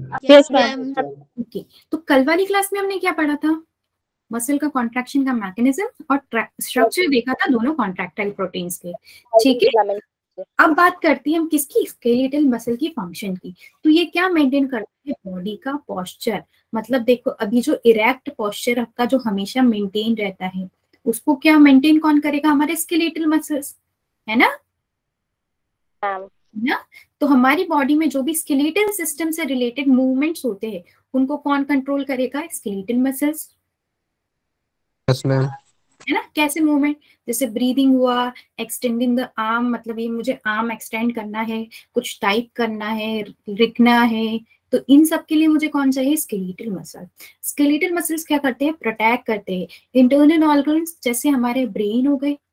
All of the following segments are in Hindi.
Yes ma'am. ओके, तो कल वाली क्लास में हमने क्या पढ़ा था? मसल का कॉन्ट्रैक्शन का मैकेनिज्म और स्ट्रक्चर देखा था दोनों कॉन्ट्रैक्टाइल प्रोटीन्स के, ठीक है। अब बात करते हैं हम किसकी? स्केलेटल मसल की फंक्शन की। तो ये क्या मेंटेन करता है? बॉडी का पोस्चर। मतलब देखो अभी जो इरेक्ट पोस्चर आपका जो हमेशा मेंटेन रहता है, उसको क्या मेंटेन कौन करेगा? हमारे स्केलेटल मसल्स, है ना? ना, तो हमारी बॉडी में जो भी स्केलेटल सिस्टम से रिलेटेड मूवमेंट्स होते हैं उनको कौन कंट्रोल करेगा? Skeletal muscles, yes ma'am. है ना? कैसे मूवमेंट? जैसे ब्रीदिंग हुआ, एक्सटेंडिंग द आर्म, मतलब ये मुझे आर्म एक्सटेंड करना है, कुछ टाइप करना है, लिखना है, तो इन सब के लिए मुझे कौन चाहिए? Skeletal muscle. स्केलेटल मसल्स क्या करते हैं? प्रोटेक्ट करते हैं इंटरनल ऑर्गन्स, जैसे हमारे ब्रेन हो गए,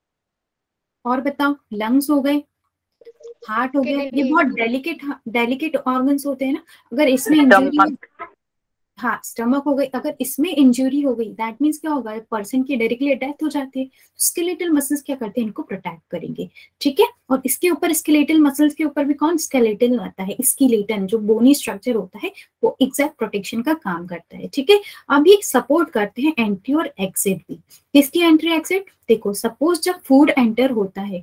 और बताओ लंग्स हो गए, हार्ट हो गया। ये बहुत डेलिकेट ऑर्गन्स होते हैं ना, अगर इसमें इंजरी, हाँ स्टमक हो गई, अगर इसमें इंजरी हो गई दैट मीन्स क्या होगा? पर्सन की डायरेक्टली डेथ हो जाती है। स्केलेटल मसल्स क्या करते हैं? इनको प्रोटेक्ट करेंगे, ठीक है। और इसके ऊपर स्केलेटल मसल्स के ऊपर भी कौन? स्केलेटल आता है, स्केलेटन जो बोनी स्ट्रक्चर होता है वो एग्जैक्ट प्रोटेक्शन का काम करता है, ठीक है। अब ये सपोर्ट करते हैं एंट्री और एग्जिट भी। किसकी एंट्री एग्जिट? देखो सपोज जब फूड एंटर होता है,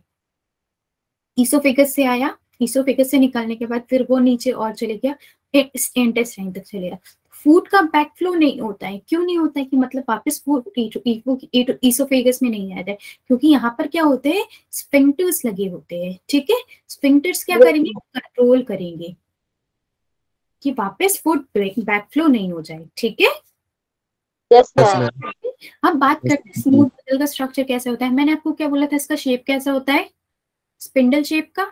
ईसोफेगस से आया, ईसोफेगस से निकलने के बाद फिर वो नीचे और चले गया, इंटेस्टाइन तक चले गया, फूड का बैकफ्लो नहीं होता है। क्यों नहीं होता है? कि मतलब वापस फूड ईसोफेगस में नहीं आता है, क्योंकि यहाँ पर क्या होते हैं? स्फिंक्टर्स लगे होते हैं, ठीक है। स्फिंक्टर्स क्या करेंगे? कंट्रोल करेंगे कि वापस फूड बैकफ्लो नहीं हो जाए, ठीक है। Yes ma'am. अब बात करते हैं स्मूथ मसल का स्ट्रक्चर कैसे होता है। मैंने आपको क्या बोला था? इसका शेप कैसा होता है? स्पिंडल शेप का।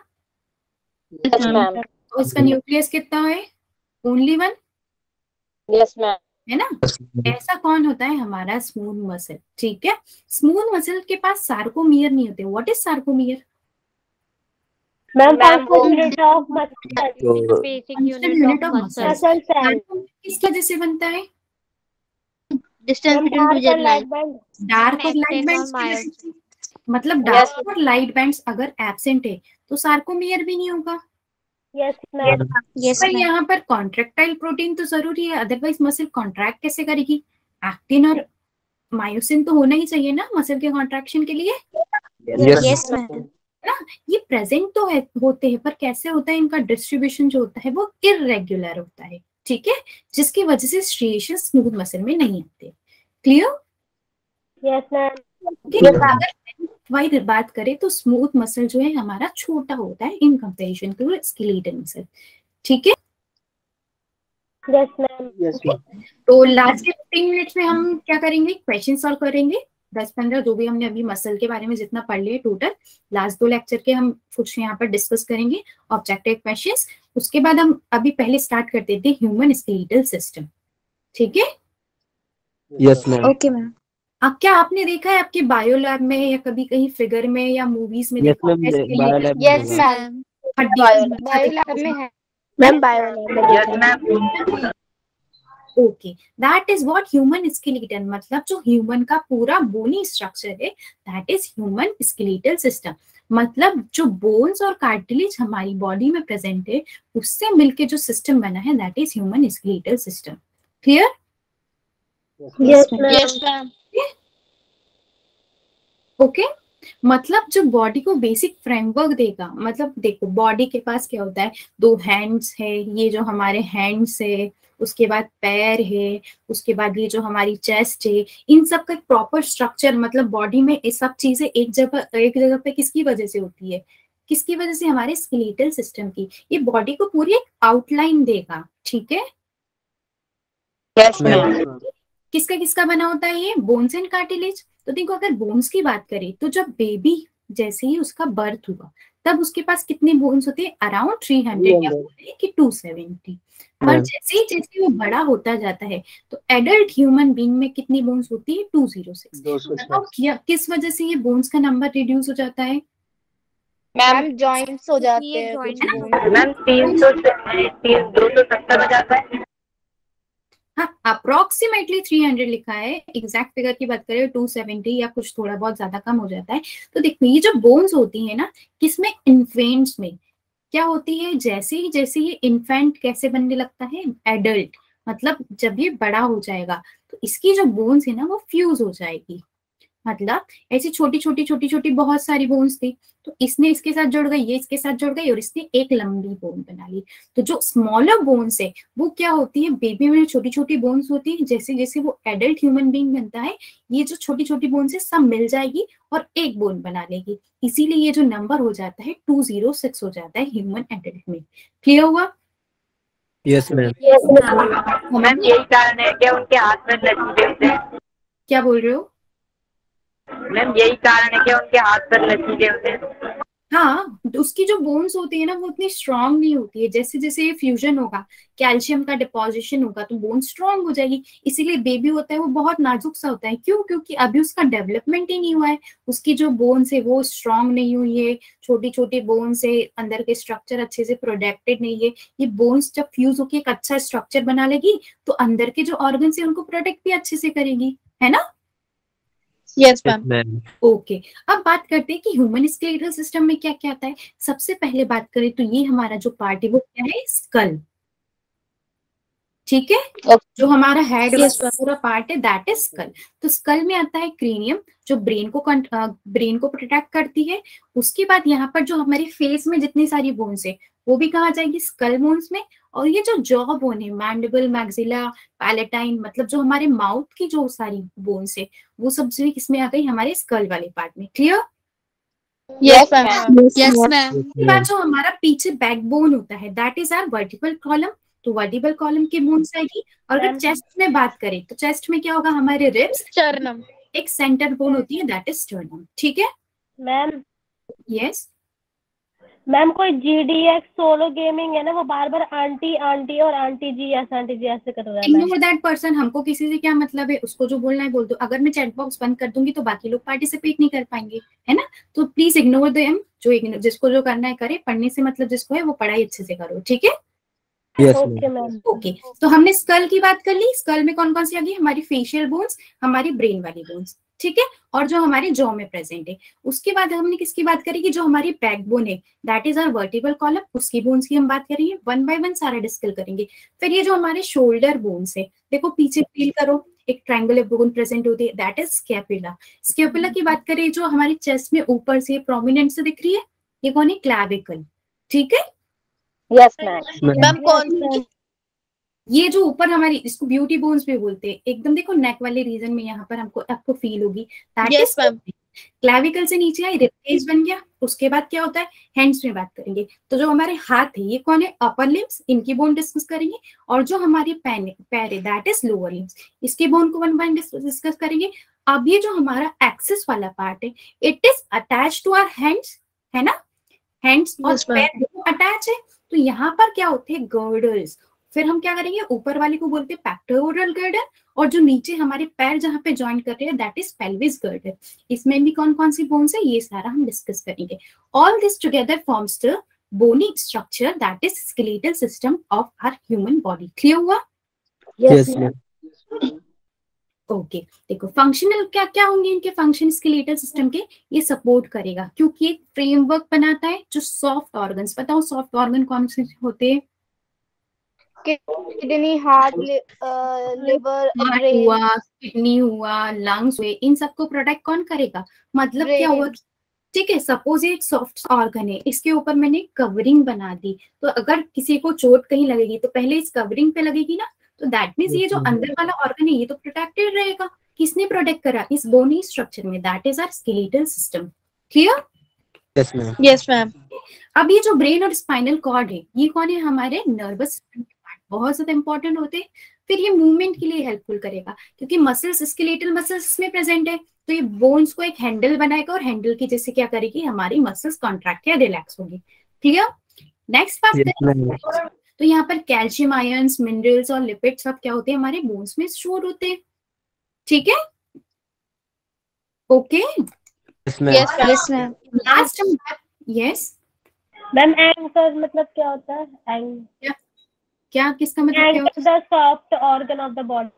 Yes ma'am. और इसका न्यूक्लियस कितना है? Only one, yes ma'am. है ना। ऐसा कौन होता है? हमारा स्मूथ मसल, ठीक है। स्मूथ मसल के पास सार्कोमियर नहीं होते। What is sarcomere? Ma'am unit of muscle, basic unit of muscle. Muscle cell, किस वजह से बनता है? Distance between two Z line, dark और लाइट बैंड्स। मतलब डार्क और लाइट बैंड्स अगर एब्सेंट है तो सार्कोमियर भी नहीं होगा। Yes ma'am. पर यहाँ पर कॉन्ट्रैक्टाइल प्रोटीन तो जरूरी है, अदरवाइज मसल कॉन्ट्रैक्ट कैसे करेगी? एक्टिन और मायोसिन तो होना ही चाहिए ना मसल के कॉन्ट्रैक्शन के लिए, यस ना। ये प्रेजेंट तो है, होते हैं, पर कैसे होता है? इनका डिस्ट्रीब्यूशन जो होता है वो इरेगुलर होता है, ठीक है, जिसकी वजह से स्ट्रिएशन स्मूथ मसल में नहीं आते। क्लियर? Yes ma'am. अगर वाइड बात करें तो स्मूथ मसल जो है हमारा छोटा होता है in comparison to skeletal muscle, ठीक है। Yes ma'am. तो लास्ट के 15 मिनट्स में हम क्या करेंगे? क्वेश्चन सॉल्व करेंगे 10-15, जो भी हमने अभी मसल के बारे में जितना पढ़ लिया टोटल लास्ट 2 लेक्चर के, हम कुछ यहाँ पर डिस्कस करेंगे ऑब्जेक्टिव क्वेश्चंस। उसके बाद हम अभी पहले स्टार्ट कर देते हैं ह्यूमन स्केलेटल सिस्टम, ठीक है। Yes ma'am. Okay ma'am. अब क्या आपने देखा है आपके बायो लैब में या कभी कहीं फिगर में या मूवीज में देखा है? Yes ma'am. बायो लैब में है मैम। बायो लैब में। Okay, that is what human skeletal, मतलब जो ह्यूमन का पूरा बोनी स्ट्रक्चर है that is human skeletal system. मतलब जो बोन्स और कार्टिलेज हमारी बॉडी में प्रेजेंट है उससे मिलके जो सिस्टम बना है that is human skeletal system. Clear? Yes ma'am. Okay, मतलब जो बॉडी को बेसिक फ्रेमवर्क देगा, मतलब देखो बॉडी के पास क्या होता है? 2 हैंड्स है, ये जो हमारे हैंड्स है, उसके बाद पैर है, उसके बाद ये जो हमारी चेस्ट है, इन सब का एक प्रॉपर स्ट्रक्चर, मतलब बॉडी में ये सब चीजें एक जगह पे किसकी वजह से होती है? किसकी वजह से? हमारे स्केलेटल सिस्टम की। ये बॉडी को पूरी एक आउटलाइन देगा, ठीक है। Yes ma'am. किसका किसका बना होता है ये? Bones and cartilage. तो देखो अगर बोन्स की बात करें तो जब बेबी जैसे ही उसका बर्थ हुआ तब उसके पास कितने बोन्स होते हैं? अराउंड 300 या कि 270। पर जैसे वो बड़ा होता जाता है तो एडल्ट ह्यूमन बीइंग में कितनी बोन्स होती है? 206। बताओ किस वजह से ये बोन्स का नंबर रिड्यूस हो जाता है? मैम जॉइंट्स हो जाते हैं कुछ मैम 270 हो जाता है। हाँ, अप्रोक्सीमेटली 300 लिखा है, एग्जैक्ट फिगर की बात करें 270 या कुछ थोड़ा बहुत ज्यादा कम हो जाता है। तो देखो ये जो बोन्स होती है ना, किसमें? इन्फेंट्स में। क्या होती है, जैसे ये इन्फेंट कैसे बनने लगता है, एडल्ट, मतलब जब ये बड़ा हो जाएगा तो इसकी जो बोन्स है ना वो फ्यूज हो जाएगी। मतलब ऐसी छोटी छोटी बहुत सारी बोन्स थी, तो इसने इसके साथ जुड़ गई, ये इसके साथ जुड़ गई और इसने एक लंबी बोन बना ली। तो जो स्मॉलर बोन्स है वो क्या होती है, बेबी में छोटी छोटी बोन्स होती है, जैसे जैसे वो एडल्ट ह्यूमन बीइंग बनता है ये जो छोटी छोटी बोन्स है सब मिल जाएगी और एक बोन बना लेगी। इसीलिए ये जो नंबर हो जाता है 206 हो जाता है ह्यूमन एडल्ट में। क्लियर हुआ? Yes ma'am. मैम यही कारण है कि उनके हाथ में लकीरें होते हैं। क्या बोल रहे हो? मैम यही कारण है कि उनके हाथ पर लकीरें होते हैं। हाँ, उसकी जो बोन्स होती है ना वो उतनी स्ट्रांग नहीं होती है। जैसे जैसे ये फ्यूजन होगा, कैल्शियम का डिपोजिशन होगा तो बोन स्ट्रांग हो जाएगी। इसीलिए बेबी होता है वो बहुत नाजुक सा होता है। क्यों? क्योंकि अभी उसका डेवलपमेंट ही नहीं हुआ है, उसकी जो बोन्स है वो स्ट्रांग नहीं हुई है, छोटी छोटी बोन्स है, अंदर के स्ट्रक्चर अच्छे से प्रोटेक्टेड नहीं है। ये बोन्स जब फ्यूज होकर एक अच्छा स्ट्रक्चर बना लेगी तो अंदर के जो ऑर्गन है उनको प्रोटेक्ट भी अच्छे से करेगी, है ना? Yes ma'am. ओके, अब बात करते हैं कि ह्यूमन स्केलेटल सिस्टम में क्या क्या आता है। सबसे पहले बात करें तो ये हमारा जो पार्ट है वो क्या है, स्कल। ठीक है, जो हमारा हेड वाला पूरा पार्ट है दैट इज स्कल। तो स्कल में आता है क्रेनियम जो ब्रेन को प्रोटेक्ट करती है। उसके बाद यहाँ पर जो हमारे फेस में जितनी सारी बोन्स है वो भी कहाँ जाएगी, स्कल बोन्स में। और ये जो जॉ बोन है, मैंडिबल, मैक्सिला, पैलेटाइन, मतलब जो हमारे माउथ की जो सारी बोन्स है वो सब जो किसमें आ गई, हमारे स्कल वाले पार्ट में। Clear? Yes ma'am. Yes ma'am. उसके बाद जो हमारा पीछे बैकबोन होता है that is our vertical column. तो वर्टिकल कॉलम की बोन्स आएगी। और अगर चेस्ट में बात करें तो चेस्ट में क्या होगा, हमारे रिब्स, स्टर्नम, एक सेंटर बोन होती है दैट इज स्टर्नम। ठीक है मैम। यस मैम कोई GDX सोलो गेमिंग है ना, वो बार बार आंटी आंटी और आंटी जी ऐसे कर रहा है। Ignore that person. हमको किसी से क्या मतलब है, उसको जो बोलना है बोल दो। अगर मैं चैट बॉक्स बंद कर दूंगी तो बाकी लोग पार्टिसिपेट नहीं कर पाएंगे, है ना? तो प्लीज इग्नोर देम। जिसको जो करना है करे, पढ़ने से मतलब जिसको है वो पढ़ाई अच्छे से करो। ठीक है? Okay ma'am. ओके, तो हमने स्कल की बात कर ली। स्कल में कौन कौन सी आ गई, हमारी फेशियल बोन्स, हमारी ब्रेन वाली बोन्स, ठीक है, और जो हमारे जॉ में प्रेजेंट है। उसके बाद हमने किसकी बात करी कि जो हमारी बैकबोन है that is our vertebral column, उसकी बोन्स की हम बात करेंगे। वन बाय वन सारा डिस्कस करेंगे। फिर ये जो हमारे शोल्डर बोन्स है, देखो पीछे फील करो, एक ट्रायंगुलर बोन प्रेजेंट होती है दैट इज स्कैपुला। स्कैपुला की बात करें जो हमारी चेस्ट में ऊपर से प्रोमिनेंट से दिख रही है, ये कौन है, क्लैविकल। ठीक है? Yes ma'am. मैम कौन? ये जो ऊपर हमारी, इसको ब्यूटी बोन्स भी बोलते हैं, एकदम देखो नेक वाले रीजन में यहाँ पर आपको फील होगी दैट इज क्लैविकल। से नीचे आई रिबकेज बन गया। उसके बाद क्या होता है, हैंड्स में बात करेंगे। तो जो हमारे हाथ है ये कौन है, अपर लिम्स, इनकी बोन डिस्कस करेंगे। और जो हमारी पैर है दैट इज लोअर लिम्स, इसकी बोन को वन बाय डिस्कस करेंगे। अब ये जो हमारा एक्सिस वाला पार्ट है it is attach to our hands, है ना? हैंड्स और पैर अटैच है। तो यहाँ पर क्या होते हैं, गर्डल्स। फिर हम क्या करेंगे, ऊपर वाले को बोलते हैं पेक्टोरल गर्डल, और जो नीचे हमारे पैर जहां पे जॉइन कर रहे हैं दैट इज पेल्विस गर्डल। इसमें भी कौन कौन सी बोन्स है ये सारा हम डिस्कस करेंगे। All this together forms the bony structure that is skeletal system of our human body. Clear हुआ? Yes ma'am. ओके, देखो फंक्शनल क्या क्या होंगे इनके फंक्शन स्केलेटल सिस्टम के। ये सपोर्ट करेगा क्योंकि एक फ्रेमवर्क बनाता है जो सॉफ्ट ऑर्गन्स, बताओ सॉफ्ट ऑर्गन कौन से होते हैं? किडनी, हार्ट, लिवर, ब्रेन हुआ, किडनी हुआ, लंग्स हुए, इन सबको प्रोटेक्ट कौन करेगा? मतलब क्या हुआ, ठीक है, सपोज ये एक सॉफ्ट ऑर्गन है, इसके ऊपर मैंने कवरिंग बना दी, तो अगर किसी को चोट कहीं लगेगी तो पहले इस कवरिंग पे लगेगी ना, तो दैट मींस ये जो अंदर वाला ऑर्गन है ये तो प्रोटेक्टेड रहेगा। किसने प्रोटेक्ट करा? इस बोनी स्ट्रक्चर में, that is our skeletal system. Clear? Yes ma'am. Yes ma'am. अब ये जो ब्रेन और स्पाइनल कॉर्ड है ये कौन है, हमारे नर्वस सिस्टम के पार्ट, बहुत ज्यादा इंपॉर्टेंट होते हैं। फिर ये मूवमेंट के लिए हेल्पफुल करेगा क्योंकि मसल्स, स्केलेटल मसल्स में प्रेजेंट है, तो ये बोन्स को एक हैंडल बनाएगा और हैंडल की जैसे क्या करेगी, हमारी मसल्स कॉन्ट्रैक्ट या रिलैक्स होगी। क्लियर? नेक्स्ट बात करें तो यहाँ पर कैल्शियम आयंस, मिनरल्स और लिपिड्स सब क्या होते हैं, हमारे बोन्स में स्टोर होते हैं। ठीक है? Okay, yes ma'am. Yes ma'am. Last हम, यस मैम एंकर मतलब क्या होता है? क्या, किसका मतलब क्या होता है? The soft organ of the body.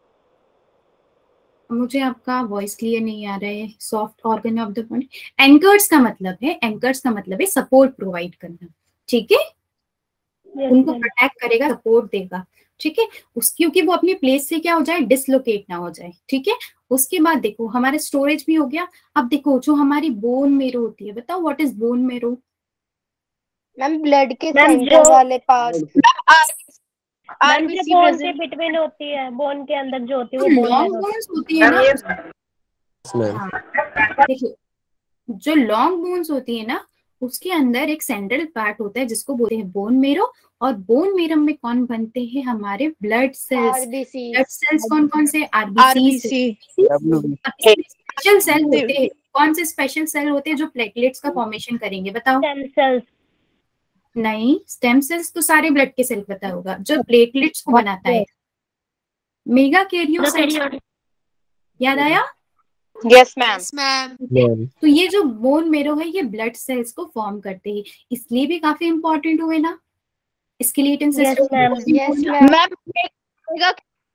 मुझे आपका वॉइस क्लियर नहीं आ रहा है। Soft organ of the body, anchors का मतलब है, एंकर्स का मतलब है सपोर्ट प्रोवाइड करना। ठीक है, Yes, उनको ma'am. प्रोटेक्ट करेगा, सपोर्ट देगा, ठीक है, क्योंकि वो अपनी प्लेस से क्या हो जाए, डिसलोकेट ना हो जाए, ठीक है। उसके बाद देखो हमारा स्टोरेज भी हो गया। अब देखो जो हमारी बोन मेरो होती है, बताओ what is bone marrow? Ma'am blood के मैम सेंटर जो वाले पार्ट। मैम जो बोन के बिटवीन होती है, बोन के अंदर जो होती है वो बोन लॉन्ग मैरो। बोन्स होती है मैम ना, ये Yes, ma'am. हाँ देखो जो लॉन्ग बोन्स होती है ना, उसके अंदर एक सेंट्रल पार्ट होता है जिसको बोलते हैं बोन मेरो। और बोन मेरो में कौन बनते हैं, हमारे blood cells. RBC. Blood cells कौन कौन से, आरबीसी। WB. स्पेशल सेल होते हैं, कौन से स्पेशल सेल होते हैं जो प्लेटलेट्स का फॉर्मेशन करेंगे, बताओ? Stem cells. नहीं, स्टेम सेल्स तो सारे ब्लड के सेल पता होगा, जो प्लेटलेट्स को बनाता है मेगा कैरियोसाइट्स, याद आया? Yes ma'am. Ma'am. तो ये जो बोन मेरो है ये ब्लड सेल्स को फॉर्म करते हैं, इसलिए भी काफी इंपॉर्टेंट हुए ना skeleton Yes, ma'am. System. Yes ma'am.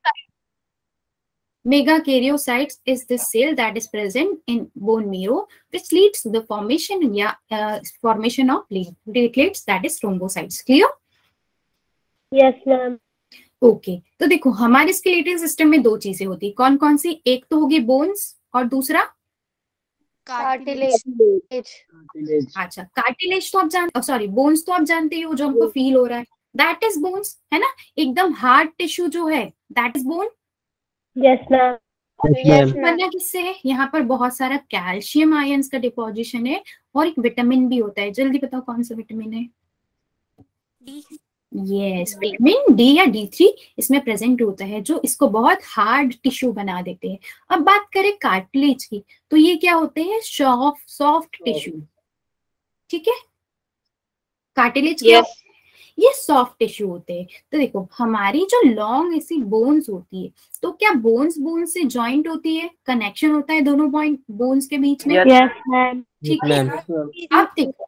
Megakaryocytes is the cell that is present in bone marrow which leads to the formation formation of platelets, that is thrombocytes. Clear? Yes, ma'am. Okay तो देखो हमारे स्केलेटल सिस्टम में दो चीजें होती है, कौन कौन सी? एक तो होगी बोन्स और दूसरा कार्टिलेज। अच्छा कार्टिलेज तो आप सॉरी बोन्स तो आप जानते ही हो, जो हमको फील हो रहा है, दैट इज बोन्स, है ना। एकदम हार्ड टिश्यू जो है that is bone. Yes, ma'am. Yes, ma'am. बना किससे है? यहाँ पर बहुत सारा कैल्शियम आयंस का डिपोजिशन है और एक विटामिन भी होता है। जल्दी बताओ कौन सा विटामिन है? यस, विटामिन डी या D3 इसमें प्रेजेंट होता है, जो इसको बहुत हार्ड टिश्यू बना देते हैं। अब बात करें कार्टिलेज की, तो ये क्या होते हैं? सॉफ्ट टिश्यू, ठीक है। कार्टिलेज क्या? ये सॉफ्ट टिश्यू होते हैं। तो देखो हमारी जो लॉन्ग ऐसी बोन्स होती है, तो क्या बोन्स से जॉइंट होती है, कनेक्शन होता है दोनों बोन्स के बीच में, Yes, ma'am. ठीक है। अब देखो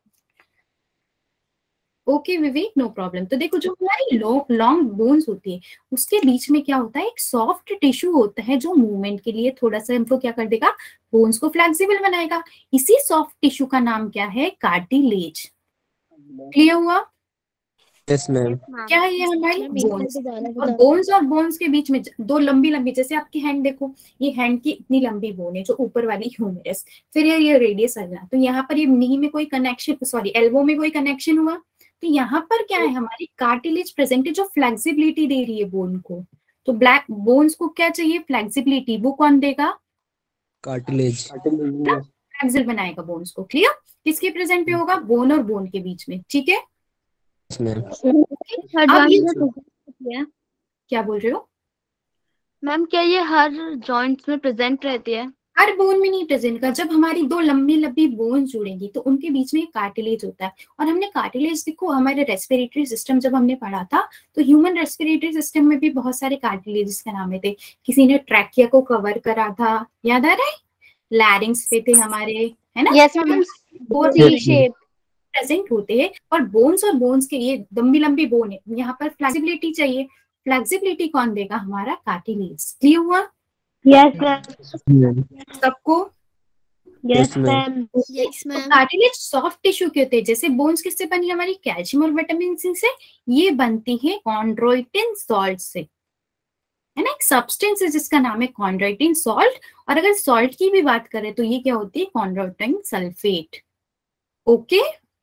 ओके विवेक, नो प्रॉब्लम। तो देखो जो हमारी लॉन्ग बोन्स होती है उसके बीच में क्या होता है, एक सॉफ्ट टिश्यू होता है जो मूवमेंट के लिए थोड़ा सा हमको क्या कर देगा, बोन्स को फ्लेक्सिबल बनाएगा। इसी सॉफ्ट टिश्यू का नाम क्या है? कार्टिलेज। क्लियर हुआ? Yes, ma'am. क्या है ये? हमारी बोन्स। और बोन्स और बोन्स के बीच में दो लंबी, जैसे आपकी हैंड देखो, ये हैंड की इतनी लंबी बोन है जो ऊपर वाली ह्यूमरस, फिर ये रेडियस अलना, तो यहाँ पर ये नी में कोई कनेक्शन, सॉरी एल्बो में कोई कनेक्शन हुआ, तो यहाँ पर क्या है, हमारी कार्टिलेज प्रेजेंट है जो फ्लेक्सिबिलिटी दे रही है बोन को। तो ब्लैक बोन्स को क्या चाहिए? फ्लेक्सिबिलिटी। वो कौन देगा? Cartilage. फ्लेक्सिबल बनाएगा बोन्स को। क्लियर? किसके प्रेजेंट पे होगा? बोन और बोन के बीच में, ठीक है। Yes, ma'am. अब ये क्या बोल रहे हो? मैम क्या ये हर जॉइंट्स में प्रेजेंट रहती है? हर बोन में नहीं प्रेजेंट का, जब हमारी दो लंबी बोन जुड़ेंगी तो उनके बीच में एक कार्टिलेज होता है। और हमने कार्टिलेज देखो हमारे रेस्पिरेटरी सिस्टम जब हमने पढ़ा था, तो ह्यूमन रेस्पिरेटरी सिस्टम में भी बहुत सारे कार्टिलेजेस के नाम थे। किसी ने ट्रैकिया को कवर करा था, याद आ रहा है? लैरिंग्स पे थे हमारे, है ना? Yes ma'am. C shape present होते हैं। और बोन्स के ये लंबी बोन है, यहाँ पर फ्लेक्सिबिलिटी चाहिए। फ्लेक्सिबिलिटी कौन देगा? हमारा कार्टिलेज। क्लियर हुआ Yes, ma'am. सबको? Yes, ma'am. ma'am. Yes ma'am. Cartilage soft tissue के होते हैं। जैसे बोन्स किससे बनी? हमारी कैल्शियम और विटामिन सी से। ये बनती है कॉन्ड्रोइटिन सॉल्ट से, है ना। एक सब्सटेंस है जिसका नाम है कॉन्ड्रोइटिन सॉल्ट। और अगर सॉल्ट की भी बात करें तो ये क्या होती है? Chondroitin sulphate. Okay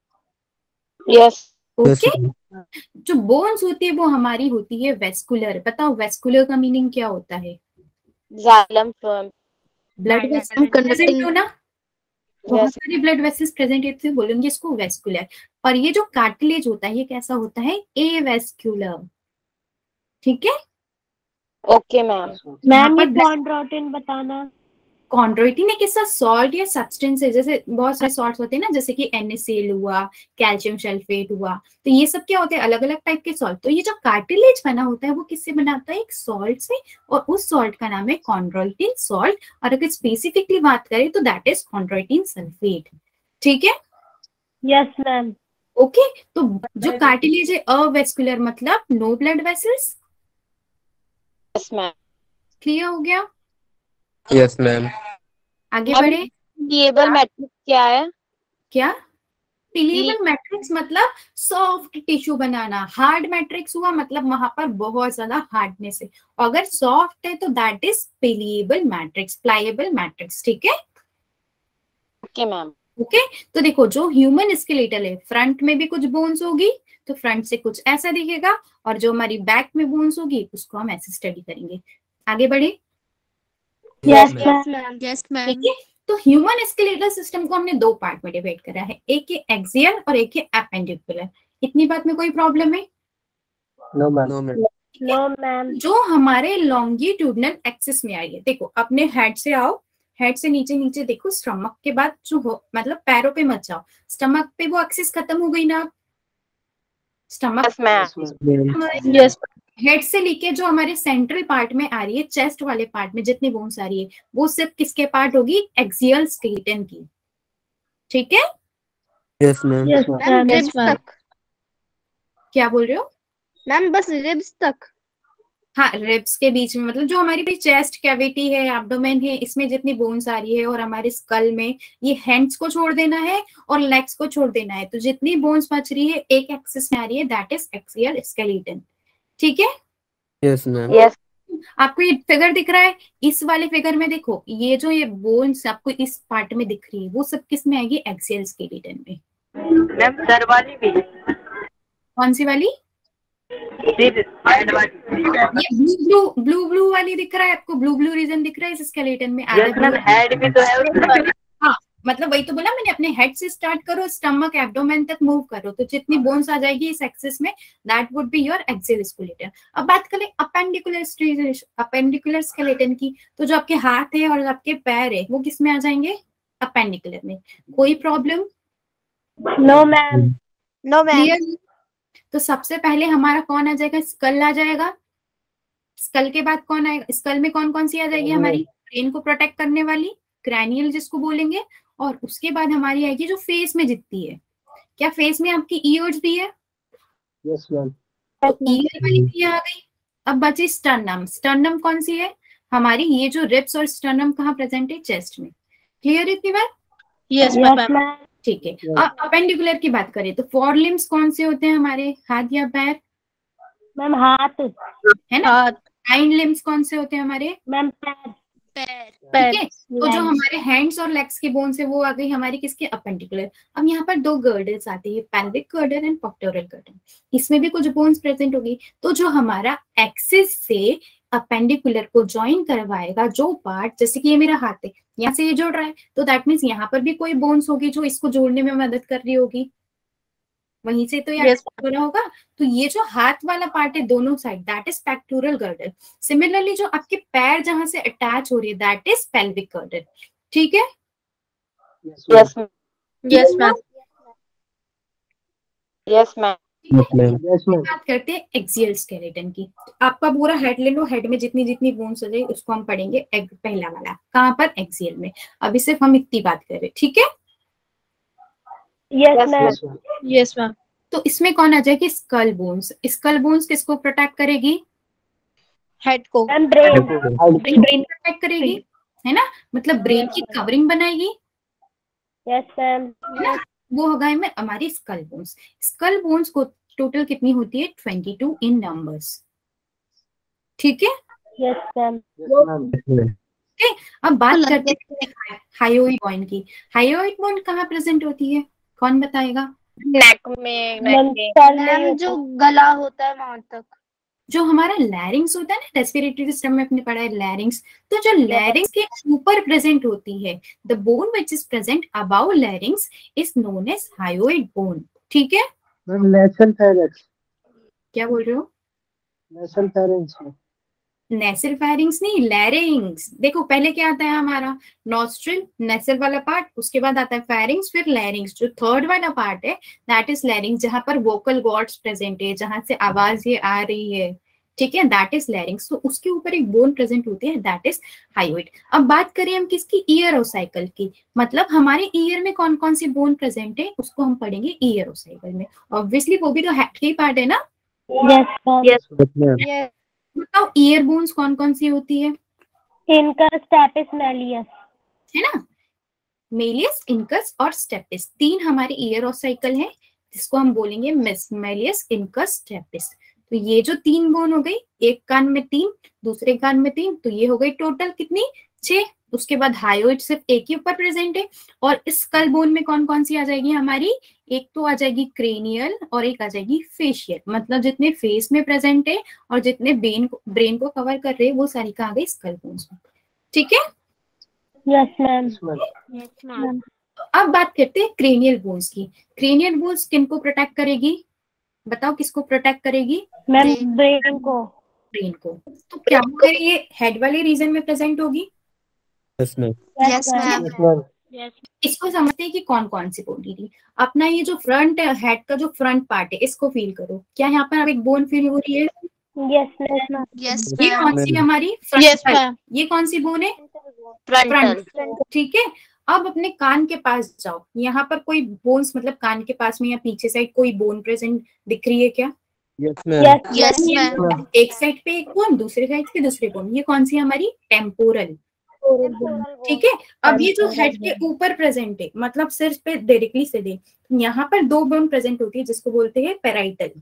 yes. Okay. जो बोन्स होती है वो हमारी होती है वेस्कुलर। बताओ वेस्कुलर का मीनिंग क्या होता है? Xylem phloem. Blood vessel present हो ना, बहुत सारे ब्लड वेसल्स प्रेजेंट है, तो बोलेंगे इसको वेस्कुलर। और ये जो कार्टिलेज होता है ये कैसा होता है? एवेस्कुलर, ठीक है। Okay ma'am. मैम ये कॉन्ड्रोटिन बताना। कॉन्ड्रोइटिन एक ऐसा सॉल्ट या सब्सटेंस है, जैसे बहुत सारे सॉल्ट्स होते हैं ना, जैसे कि NaCl हुआ, कैल्शियम सल्फेट हुआ, तो ये सब क्या होते हैं? अलग अलग टाइप के सॉल्ट। तो ये जो कार्टिलेज बना होता है वो किससे बनाता है? एक सॉल्ट से, और उस सॉल्ट का नाम है कॉन्ड्रोइटिन सॉल्ट। और अगर स्पेसिफिकली बात करें तो दैट इज कॉन्ड्रोइटिन सल्फेट, ठीक है। Yes ma'am. ओके तो जो कार्टिलेज है अवेस्कुलर मतलब no blood vessels. Yes ma'am. Clear हो गया? Yes, ma'am. आगे बढ़े। वेरिएबल मैट्रिक्स क्या है? क्या? पिलिएबल मैट्रिक्स मतलब सॉफ्ट टिश्यू बनाना, हार्ड मैट्रिक्स हुआ मतलब वहां पर बहुत ज्यादा हार्डनेस है। अगर सॉफ्ट है तो that is pliable matrix, pliable matrix. ठीक है, ओके मैम। ओके। तो देखो जो ह्यूमन स्केलेटल है, फ्रंट में भी कुछ बोन्स होगी तो फ्रंट से कुछ ऐसा दिखेगा, और जो हमारी बैक में बोन्स होगी उसको हम ऐसे स्टडी करेंगे। आगे बढ़े। Yes ma'am. मैम। यस ठीक मैम। है, तो ह्यूमन स्केलेटल सिस्टम को हमने दो पार्ट में डिवाइड करा है, एक है एक्सियल और एक है एपेंडिकुलर। इतनी बात में कोई प्रॉब्लम है? No ma'am. No ma'am. No ma'am. जो हमारे लॉन्गिट्यूडनल एक्सिस में आई है, देखो अपने हेड से आओ, हेड से नीचे नीचे देखो, स्टमक के बाद जो हो मतलब पैरों पे मत जाओ, स्टमक पे वो एक्सिस खत्म हो गई ना, stomach yes ma'am. Yes head से लेके जो हमारे सेंट्रल पार्ट में आ रही है, चेस्ट वाले पार्ट में जितनी बोन्स आ रही है, वो सिर्फ किसके पार्ट होगी? एक्सियल स्केलेटन की। ठीक है, yes ma'am. Yes ma'am ma'am. Ribs तक। क्या बोल रहे हो? मैम बस रिब्स तक। हाँ, रिब्स के बीच में मतलब जो हमारी चेस्ट कैविटी है, एब्डोमेन है, इसमें जितनी बोन्स आ रही है, और हमारे स्कल में, ये हैंड्स को छोड़ देना है और लेग्स को छोड़ देना है, तो जितनी बोन्स बच रही है एक एक्सिस में आ रही है, दैट इज एक्सियल स्केलेटन। ठीक है, यस मैम। यस आपको ये फिगर दिख रहा है? इस वाले फिगर में देखो, ये जो ये बोन्स आपको इस पार्ट में दिख रही है, वो सब किस में आएगी? एक्सियल स्केलेटन में। मैम सर वाली भी, कौन सी वाली? सिर हेड वाली। ये ब्लू ब्लू वाली दिख रहा है आपको? ब्लू ब्लू रीजन दिख रहा है इस स्केलेटन में? यस मैम, हेड भी तो है उसमें। हाँ, मतलब वही तो बोला मैंने, अपने हेड से स्टार्ट करो, स्टमक एब्डोमेन तक मूव करो, तो जितनी बोन्स आ जाएगी इस एक्सिस में, that would be your axial skeleton. अब बात करें अपेंडिकुलर स्केलेटन की, तो जो आपके हाथ है और आपके पैर है वो किस में आ जाएंगे? अपेंडिकुलर में। कोई problem? No ma'am. No ma'am. Clear? तो सबसे पहले हमारा कौन आ जाएगा? स्कल आ जाएगा। स्कल के बाद कौन आएगा? स्कल में कौन कौन सी आ जाएगी? हमारी ब्रेन को प्रोटेक्ट करने वाली, क्रैनियल जिसको बोलेंगे, और उसके बाद हमारी आएगी जो फेस में जितनी है। क्या फेस में आपकी ईयर्स भी है? Yes ma'am. तो ईयर वाली भी आ गई। अब बची स्टर्नम। स्टर्नम कौन सी है? हमारी ये जो रिब्स और स्टर्नम कहाँ प्रेजेंट है? चेस्ट में। क्लियर इतनी बात? Yes ma'am. ठीक है, अब अपेंडिकुलर की बात करें तो फोर लिम्स कौन से होते हैं हमारे? हाथ या पैर? मैम हाथ। है ना? हाइंड लिम्स कौन से होते हैं हमारे? मैम पैर। ठीक है, तो जो हमारे हैंड्स और लेग्स की बोन्स है वो आ गई हमारी किसके? अपेंडिकुलर। अब यहाँ पर दो गर्डल्स आती है, pelvic girdle and pectoral girdle. इसमें भी कुछ बोन्स प्रेजेंट होगी। तो जो हमारा एक्सिस से अपेंडिकुलर को ज्वाइन करवाएगा जो पार्ट, जैसे कि ये मेरा हाथ है, यहाँ से ये जुड़ रहा है, तो दैट मीन्स यहाँ पर भी कोई बोन्स होगी जो इसको जोड़ने में मदद कर रही होगी, वहीं से तो ये हो रहा होगा। तो ये जो हाथ वाला पार्ट है दोनों side, that is pectoral girdle. Similarly जो आपके पैर जहां से अटैच हो रही है, दैट इज पेल्विक गर्डल। ठीक है, yes yes ma'am. Yes ma'am. बात करते हैं एक्सियल स्केलेटन की। आपका पूरा हेड ले लो, हेड में जितनी जितनी बोन्स हो जाए उसको हम पढ़ेंगे पहला वाला, कहाँ पर? एक्सियल में। अभी सिर्फ हम इतनी बात कर रहे हैं, ठीक है? Yes ma'am. Yes ma'am. तो इसमें कौन आ जाएगी? Skull bones. स्कल बोन्स किसको प्रोटेक्ट करेगी? हेड को। Ma'am brain. ब्रेन प्रोटेक्ट करेगी, है ना? मतलब ब्रेन की कवरिंग बनाएगी, यस मैम। है ना? वो होगा हमारी स्कल बोन्स। स्कल बोन्स को टोटल कितनी होती है? 22 इन नंबर्स। ठीक है, यस मैम। ठीक। अब बात करते हैं हायोइड बोन की। हायोइड बोन कहाँ प्रेजेंट होती है? कौन बताएगा? नेक में। मैम जो गला होता है वहां तक। जो हमारा लैरिंग्स होता है ना, रेस्पिरेटरी सिस्टम में अपने पढ़ा है लैरिंग्स, तो जो लैरिंग्स के ऊपर प्रेजेंट होती है, the bone which is present above larynx is known as hyoid bone. ठीक है, नेसल फेरेंक्स। क्या बोल रहे हो? नेसल फेरेंक्स। नेसल फेरिंग्स नहीं, लैरिंग्स। देखो पहले क्या आता है हमारा? नॉस्ट्रिल, नेसल वाला पार्ट, उसके बाद आता है फेरिंग्स, फिर लैरिंग्स। जो थर्ड वाला पार्ट है दैट इज लैरिंग्स, जहां पर वोकल कॉर्ड्स प्रेजेंट है, जहां से आवाज ये आ रही है, ठीक है, दैट इज लैरिंग्स। तो उसके ऊपर एक बोन प्रेजेंट होती है, दैट इज हायोइड। अब बात करें हम किसकी? ईयरोसाइकल की। मतलब हमारे ईयर में कौन कौन सी बोन प्रेजेंट है उसको हम पढ़ेंगे ईयरोसाइकल में। ऑब्वियसली वो भी तो हेड की पार्ट है ना? Yes ma'am. बताओ ईयर बोन्स कौन कौन सी होती है? इनका स्टेपिस मैलियस, है ना? मेलियस, इनकस और स्टेपिस, 3 हमारे ईयर ऑफ साइकिल है जिसको हम बोलेंगे मेलियस, इनकस, स्टेपिस। तो ये जो 3 बोन हो गई, एक कान में 3, दूसरे कान में 3, तो ये हो गई टोटल कितनी, 6। उसके बाद हायोइड सिर्फ एक ही ऊपर प्रेजेंट है। और इस स्कल बोन में कौन कौन सी आ जाएगी हमारी, एक तो आ जाएगी क्रेनियल और एक आ जाएगी फेशियल, मतलब जितने फेस में प्रेजेंट है और जितने ब्रेन को कवर कर रहे हैं वो सारी कहाँ गई, स्कल बोन्स में। ठीक है, यस मैम। Yes ma'am. अब बात करते हैं क्रेनियल बोन्स की। क्रेनियल बोन्स किनको प्रोटेक्ट करेगी, बताओ किसको प्रोटेक्ट करेगी, मैम ब्रेन को। ब्रेन को। तो क्या होगा, ये हेड वाले रीजन में प्रेजेंट होगी। Yes ma'am. Yes ma'am. Yes ma'am. इसको समझते हैं कि कौन कौन सी बोन थी। अपना ये जो फ्रंट है, हेड का जो फ्रंट पार्ट है, इसको फील करो, क्या यहाँ पर एक बोन फील हो रही है, यस मैम। यस ये कौन सी है हमारी, फ्रंटल। ये कौन सी बोन है, फ्रंट। ठीक है, अब अपने कान के पास जाओ, यहाँ पर कोई बोन्स मतलब कान के पास में या पीछे साइड कोई बोन प्रेजेंट दिख रही है क्या, यस मैम। Yes ma'am. एक साइड पे एक बोन, दूसरे साइड पे दूसरे बोन, ये कौन सी है हमारी, टेम्पोरल। ठीक है, अब ये जो हेड के ऊपर प्रेजेंट है, मतलब सिर पे डायरेक्टली से दे, यहाँ पर 2 बोन प्रेजेंट होती है जिसको बोलते हैं parietal,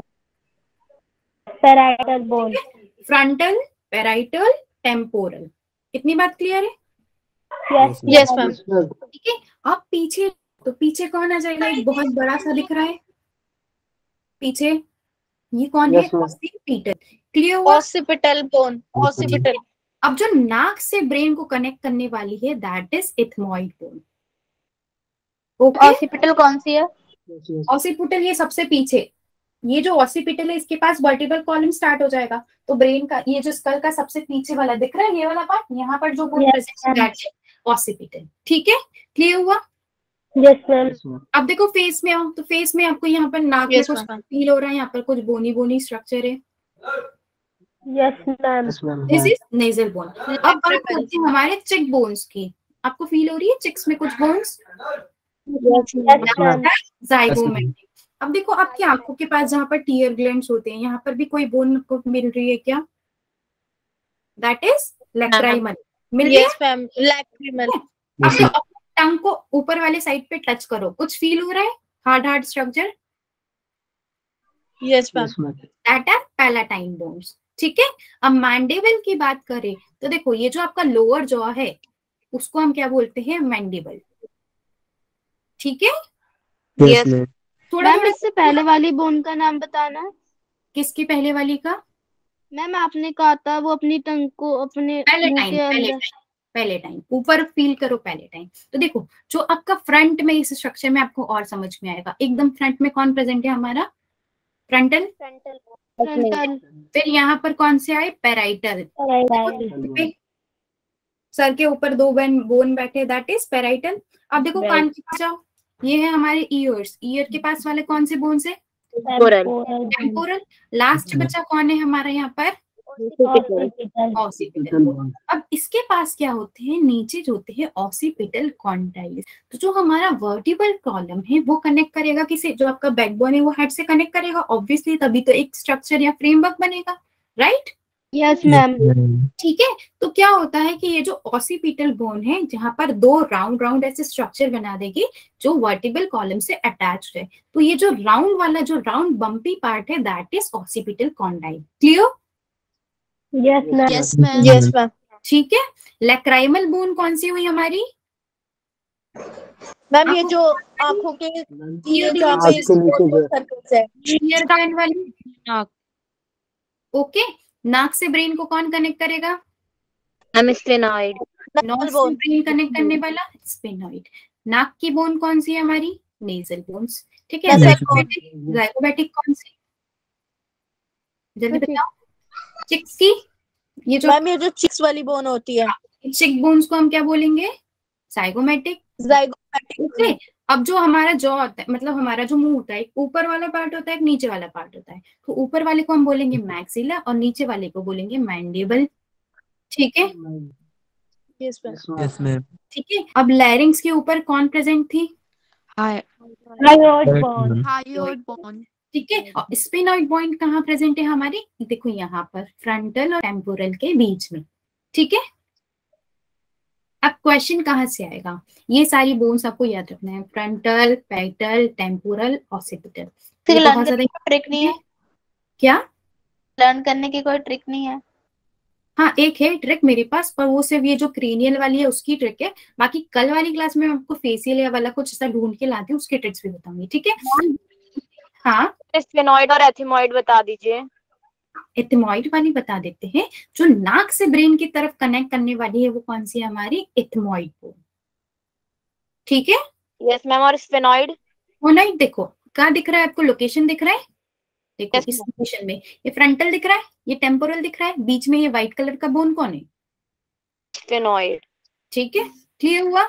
parietal bone. Frontal, parietal, temporal. कितनी बात क्लियर है। Yes ma'am. ठीक है, अब पीछे, तो पीछे कौन आ जाएगा, एक बहुत बड़ा सा दिख रहा है पीछे, ये कौन है, ऑसिपिटल। क्लियर हुआ, ऑसिपिटल बोन, ऑसिपिटल। अब जो नाक से ब्रेन को कनेक्ट करने वाली है that is ethmoid bone. Okay, occipital कौन सी है, ऑसिपिटल ये सबसे पीछे, ये जो ऑसिपिटल है इसके पास वर्टिब्रल कॉलम स्टार्ट हो जाएगा, तो ब्रेन का ये जो स्कल का सबसे पीछे वाला दिख रहा है, ये वाला पार्ट, यहाँ पर जो बोन प्रेजेंट है ऑसिपिटल। ठीक है, क्लियर हुआ। Yes ma'am. अब देखो फेस में आओ, तो फेस में आपको यहाँ पर नाक में कुछ फील हो रहा है, यहाँ पर कुछ बोनी बोनी स्ट्रक्चर है, yes ma'am. This is nasal bone. अब बात करते हैं हमारे चिक बोन्स की, आपको फील हो रही है चिक्स में कुछ बोन्स, जाइगोमेटिक। अब देखो आपकी आंखों के पास जहाँ पर टीयर ग्लैंड्स होते हैं, यहाँ पर भी कोई बोन को मिल रही है क्या, दैट इज लैक्राइमल, मिल रही है। Yes ma'am, lacrimal. अब टंग को ऊपर वाले साइड पे टच करो, कुछ फील हो रहा है, hard hard structure, yes ma'am. That are palatine bones. ठीक है, अब मैंडिबल की बात करें तो देखो ये जो आपका लोअर जॉ है उसको हम क्या बोलते हैं, मैंडिबल। ठीक है, यस मैम। थोड़ा मैम थोड़ा, इससे पहले वाली बोन का नाम बताना। किसकी पहले वाली का, मैम आपने कहा था वो अपनी टंग को अपने मुंह के अंदर। पहले टाइम ऊपर फील करो, पहले टाइम। तो देखो जो आपका फ्रंट में इस स्ट्रक्चर में आपको और समझ में आएगा, एकदम फ्रंट में कौन प्रेजेंट है हमारा, फ्रंटल। फ्रंटल। फिर यहाँ पर कौन से आए, पैराइटल। सर के ऊपर 2 बोन बैठे, दैट इज पैराइटल। अब देखो कान के पास जाओ, ये है हमारे ईयर्स, ईयर के पास वाले कौन से बोन से, टेम्पोरल। लास्ट बचा कौन है हमारा यहाँ पर, ऑसिपिटल। अब इसके पास क्या होते हैं, नीचे जो होते हैं ऑसिपिटल कॉन्डाइल्स। तो जो हमारा वर्टिब्रल कॉलम है वो कनेक्ट करेगा किसे, जो आपका बैकबोन है वो हेड से कनेक्ट करेगा ऑब्वियसली, तभी तो एक स्ट्रक्चर या फ्रेमवर्क बनेगा, राइट। Yes ma'am. ठीक है, तो क्या होता है कि ये जो ऑसिपिटल बोन है जहां पर 2 राउंड राउंड ऐसे स्ट्रक्चर बना देगी जो वर्टिब्रल कॉलम से अटैच्ड है, तो ये जो राउंड वाला जो राउंड बम्पी पार्ट है that is occipital condyle. Clear. Yes ma'am. Yes ma'am. Yes ma'am. ठीक है, लैक्राइमल बोन कौन सी हुई हमारी, मैम ये जो आंखों के ये जो आप सर्कल्स है, ईयर काइंड वाली नाक। ओके, नाक से ब्रेन को कौन कनेक्ट करेगा, मैम स्फेनॉइड। नोज से ब्रेन कनेक्ट करने वाला स्फेनॉइड। नाक की बोन कौन सी है हमारी, नेजल बोन्स। ठीक है, जाइगोमैटिक कौन सी, जल्दी बताओ। चिक्स की, ये जो मैम ये जो चिक्स वाली बोन होती है, चिक बोन्स को हम क्या बोलेंगे, जाइगोमैटिक। जाइगोमैटिक। अब जो हमारा जॉ होता है, मतलब हमारा जो मुंह होता है, एक ऊपर वाला पार्ट होता है, एक नीचे वाला पार्ट होता है, तो ऊपर वाले को हम बोलेंगे मैक्सिला और नीचे वाले को बोलेंगे मैंडिबल। ठीक है, यस मैम। ठीक है। अब लैरिंग्स के ऊपर कौन प्रेजेंट थी, हायोइड बोन। Hyoid bone. ठीक है, और स्फेनॉइड पॉइंट कहाँ प्रेजेंट है हमारी, देखो यहाँ पर फ्रंटल और टेम्पोरल के बीच में। ठीक है, अब क्वेश्चन कहाँ से आएगा? ये सारी बोन्स आपको याद रखना है, फ्रंटल, पैरेटल, टेम्पोरल, ऑसिपिटल। बहुत ज्यादा ट्रिक नहीं है क्या? लर्न करने की कोई ट्रिक नहीं है? हाँ एक है ट्रिक मेरे पास, पर वो सिर्फ ये जो क्रेनियल वाली है उसकी ट्रिक है। बाकी कल वाली क्लास में मैं आपको फेसियल या वाला कुछ ऐसा ढूंढ के लाती हूँ, उसकी ट्रिक्स भी बताऊंगी, ठीक है? हाँ स्फेनॉइड और एथिमॉइड बता दीजिए। एथमॉइड वाली बता देते हैं। जो नाक से ब्रेन की तरफ कनेक्ट करने वाली है वो कौन सी है? हमारी एथमॉइड बोन, ठीक है? Yes ma'am. और स्फेनॉइड? फोनाइड देखो कहाँ दिख रहा है आपको, लोकेशन दिख रहा है, देखो Yes, इस लोकेशन में। ये फ्रंटल दिख रहा है, ये टेम्पोरल दिख रहा है, बीच में ये व्हाइट कलर का बोन कौन है? स्फेनॉइड। ठीक है, क्लियर हुआ?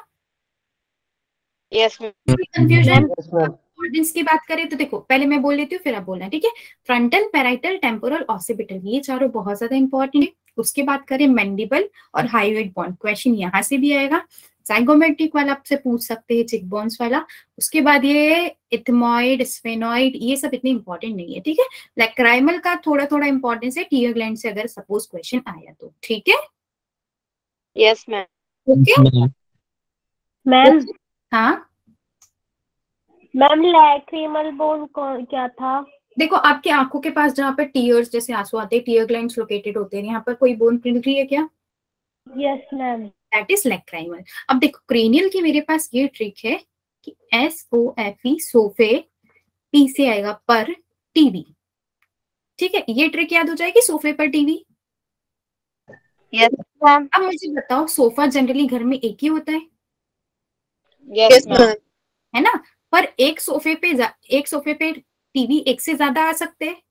Yes confusion? ऑर्गन्स की बात करें तो देखो पहले मैं बोल लेती हूँ फिर आप बोलना, ठीक है? फ्रंटल, पैराइटल, टेम्पोरल, ऑसिपिटल, ये चारों बहुत ज्यादा इंपॉर्टेंट है। उसके बाद करें मैंडिबल और हाइयोइड बोन, क्वेश्चन यहाँ से भी आएगा। जाइगोमेट्रिक वाला आपसे पूछ सकते हैं, चिक बोन्स वाला। उसके बाद ये इथमॉइड, स्फेनॉइड, ये सब इतने इंपॉर्टेंट नहीं है, ठीक है? लैक्राइमल का थोड़ा थोड़ा इंपॉर्टेंस है टीयर ग्लैंड से अगर सपोज क्वेश्चन आया तो, ठीक है? Yes ma'am. ओके मैम हाँ मैम लैक्रिमल बोन क्या था? देखो आपकी आंखों के पास जहाँ पर टीयर्स जैसे आंसू आते हैं, टीयर ग्लैंड्स लोकेटेड होते हैं, यहाँ पर कोई बोन प्रिंट रही है क्या? Yes ma'am. That is lacrimal. अब देखो क्रेनियल की मेरे पास ये ट्रिक है कि SOFE सोफे, P से आएगा पर, टीवी, ठीक है? ये ट्रिक याद हो जाएगी, सोफे पर टीवी। Yes ma'am. अब मुझे बताओ सोफा जनरली घर में एक ही होता है, यस मैम। है ना? पर एक सोफे पे टीवी एक से ज्यादा आ सकते हैं,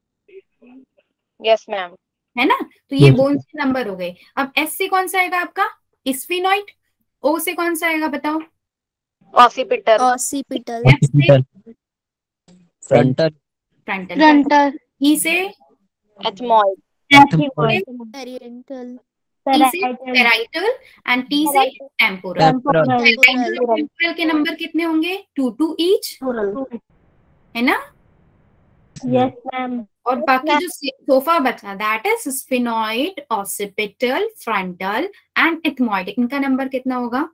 यस मैम। है ना? तो ये बोन के नंबर हो गए। अब S से कौन सा आएगा आपका? स्फेनॉइड। O से कौन सा आएगा बताओ? Occipital. Hospital, frontal, frontal. E से एथमॉइड। पेरिएंटल, T से पैराइटल एंड T से टेम्पोरल। टेम्पोरल के नंबर कितने होंगे? 2 ईच, है ना? Yes ma'am. और बाकी जो सोफा बचा that is sphenoid, occipital, frontal and ethmoid. इनका नंबर कितना होगा?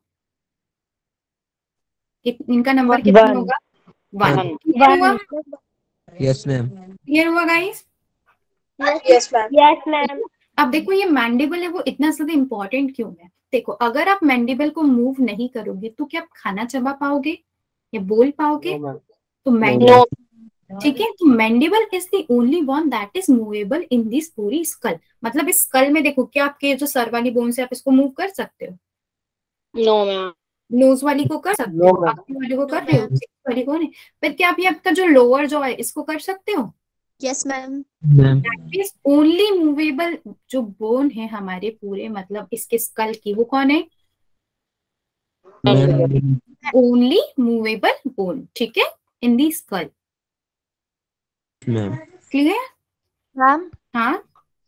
इनका नंबर कितना होगा? 1। क्लियर हुआ? यस मैम, क्लियर हुआ guys? Yes ma'am. Yes ma'am. अब देखो ये मैंडिबल है वो इतना ज्यादा इंपॉर्टेंट क्यों है? देखो अगर आप मैंडिबल को मूव नहीं करोगे तो क्या आप खाना चबा पाओगे या बोल पाओगे? तो मैंडिबल, ठीक है? तो mandible is the only one that is movable in this पूरी स्कल। मतलब इस स्कल में देखो क्या आपके जो सर वाली बोन से आप इसको मूव कर सकते हो? No ma'am. नोज वाली को कर सकते हो, आंखों वाली को कर रहे हो, cheek वाली को नहीं। फिर क्या आप ये आपका जो लोअर जो है इसको कर सकते हो? Yes ma'am, is only movable जो बोन है हमारे पूरे मतलब इसके स्कल की, वो कौन है? ओनली मूवेबल बोन, ठीक है? In the skull. Clear? Ma'am हाँ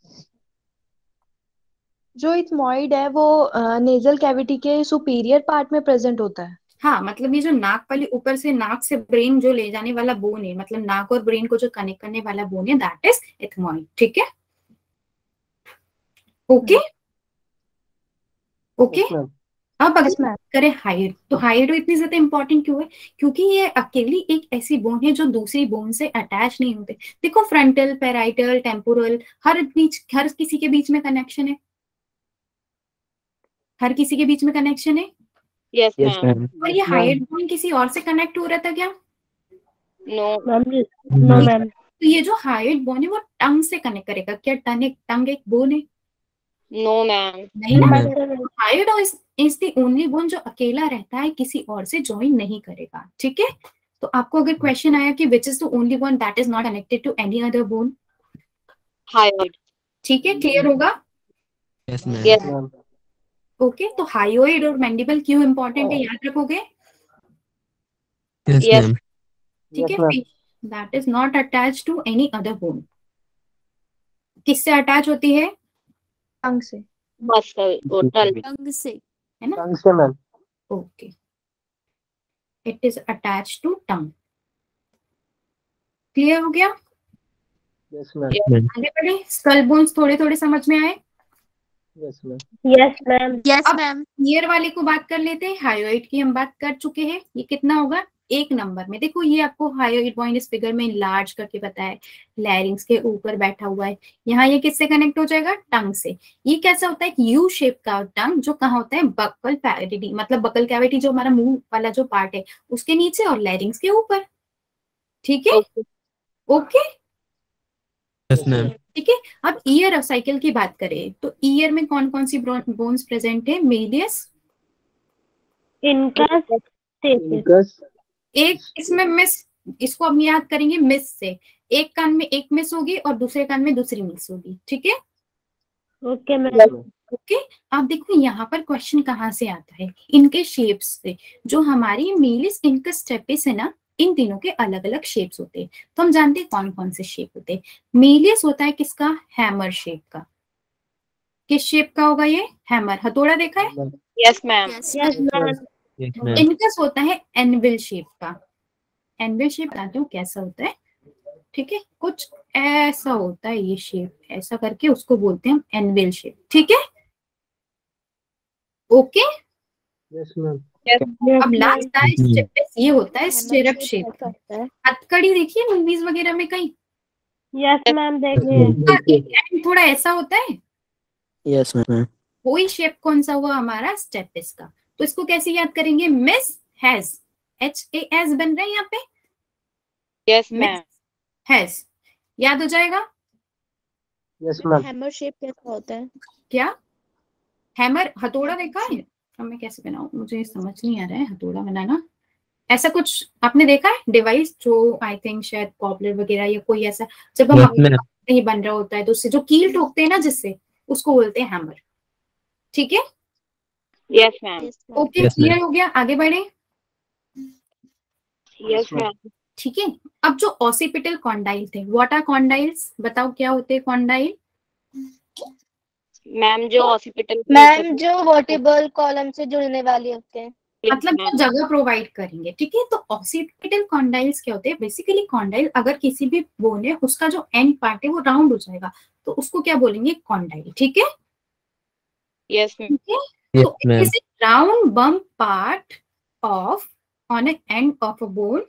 जो इथमॉइड है वो नेजल कैविटी के सुपीरियर पार्ट में प्रेजेंट होता है। हाँ, मतलब ये जो नाक वाली ऊपर से नाक से ब्रेन जो ले जाने वाला बोन है, मतलब नाक और ब्रेन को जो कनेक्ट करने वाला बोन है दैट इज एथमॉइड, ठीक है? Okay okay. अब अगर बात करें हाइट, तो हाइट इतनी ज्यादा इंपॉर्टेंट क्यों है? क्योंकि ये अकेली एक ऐसी बोन है जो दूसरी बोन से अटैच नहीं होते। देखो फ्रंटल, पैराइटल, टेम्पोरल, हर किसी के बीच में कनेक्शन है, हर किसी के बीच में कनेक्शन है। Yes ma'am. और ये हाइट बोन किसी और से कनेक्ट हो रहा था क्या? No no ma'am. तो ये जो हाइट बोन है वो टंग से कनेक्ट करेगा क्या? टंग एक बोन है? No ma'am. नहीं ना। Hyoid is the only bone जो अकेला रहता है, किसी और से ज्वाइन नहीं करेगा, ठीक है? तो आपको अगर क्वेश्चन आया कि which is the only one that is not connected to any other bone, hyoid. ठीक है? क्लियर होगा? Yes yes ma'am, okay. तो हाइयोइड और मैंडिबल क्यों इंपॉर्टेंट है याद रखोगे, यस Yes. मैम, ठीक है? That is not attach to any other bone. किससे अटैच होती है? टंग से। Muscle total. टंग से, है ना? टंग से ma'am, okay, it is attach to tongue. Clear हो गया? यस मैम, आगे बढ़े। स्कल बोन्स थोड़े थोड़े समझ में आए? Yes ma'am. यस अब मैम। ईयर वाले को बात कर लेते हैं। हायोइड की हम बात कर चुके हैं। ये कितना होगा? 1 नंबर में। देखो ये आपको हायोइड पॉइंट इस फिगर में लार्ज करके बताया, लैरिंग्स के ऊपर बैठा हुआ है। यहाँ ये किससे कनेक्ट हो जाएगा? टंग से। ये कैसा होता है? यू शेप का टंग, जो कहाँ होता है? बकल कैविटी, मतलब बकल कैविटी जो हमारा मुंह वाला जो पार्ट है उसके नीचे, और लैरिंग्स के ऊपर। ठीक है, ओके, यस मैम। ठीक है। अब ईयर ऑफ साइकिल की बात करें तो ईयर में कौन कौन सी बोन्स प्रेजेंट है? मीडियस, इनकस, एक इसमें मिस, इसको हम याद करेंगे मिस से। एक कान में एक मिस होगी और दूसरे कान में दूसरी मिस होगी। ठीक है, ओके मैम। ओके। आप देखो यहाँ पर क्वेश्चन कहाँ से आता है? इनके शेप्स से। जो हमारी मीलिस इनकस स्टेपिस है ना, इन तीनों के अलग अलग शेप्स होते हैं। तो हम जानते हैं कौन कौन से शेप होते हैं। मीलियस होता है किसका? हैमर शेप का। किस शेप का होगा ये? हैमर, हथौड़ा देखा है? Yes ma'am. Yes yes ma'am. Ma'am. Incus होता है एनविल शेप का। एनविल शेप बताती हूँ कैसा होता है। ठीक है, कुछ ऐसा होता है ये शेप, ऐसा करके उसको बोलते हैं हम एनविल शेप। ठीक है, ओके। Yes ma'am. अब लास्ट है स्टेपिस। ये होता है स्टिरअप शेप का। होता है। हथकड़ी देखिए मूवीज वगैरह में कहीं, यस मैम देखिए। उसका एक एंड थोड़ा ऐसा होता है। Yes ma'am. वही शेप कौन सा हुआ? हमारा स्टेपिस का। तो इसको कैसे याद करेंगे? मिस हैज, HAS बन रहा है यहाँ पे। Yes miss ma'am. हैज याद हो जाएगा। Yes ma'am. हैमर शेप कैसा होता है? क्या? हैमर, हथौड़ा देखा है? अब मैं कैसे बनाऊं, मुझे समझ नहीं आ रहा है हथौड़ा बनाना। ऐसा कुछ आपने देखा है डिवाइस जो आई थिंक शायद पॉपुलर वगैरह या कोई ऐसा, जब हम नहीं बन रहा होता है तो उससे जो कील ठोकते हैं ना, जिससे, उसको बोलते हैं हैमर। ठीक है, यस मैम। ओके, क्लियर हो गया? आगे बढ़े। Yes ma'am. ठीक है, अब जो ऑसिपिटल कॉन्डाइल थे, व्हाट आर कॉन्डाइल्स? बताओ क्या होते हैं कॉन्डाइल? मैम जो हॉस्पिटल मैम जो वर्टिबल कॉलम से जुड़ने वाले होते हैं। मतलब जो जगह प्रोवाइड करेंगे। ठीक है, तो ऑसिपिटल कॉन्डाइल्स क्या होते हैं? बेसिकली कॉन्डाइल, अगर किसी भी बोन है उसका जो एंड पार्ट है वो राउंड हो जाएगा, तो उसको क्या बोलेंगे? कॉन्डाइल। ठीक है, यस मैम। ठीक है। तो it is a round bump part of on an end of a bone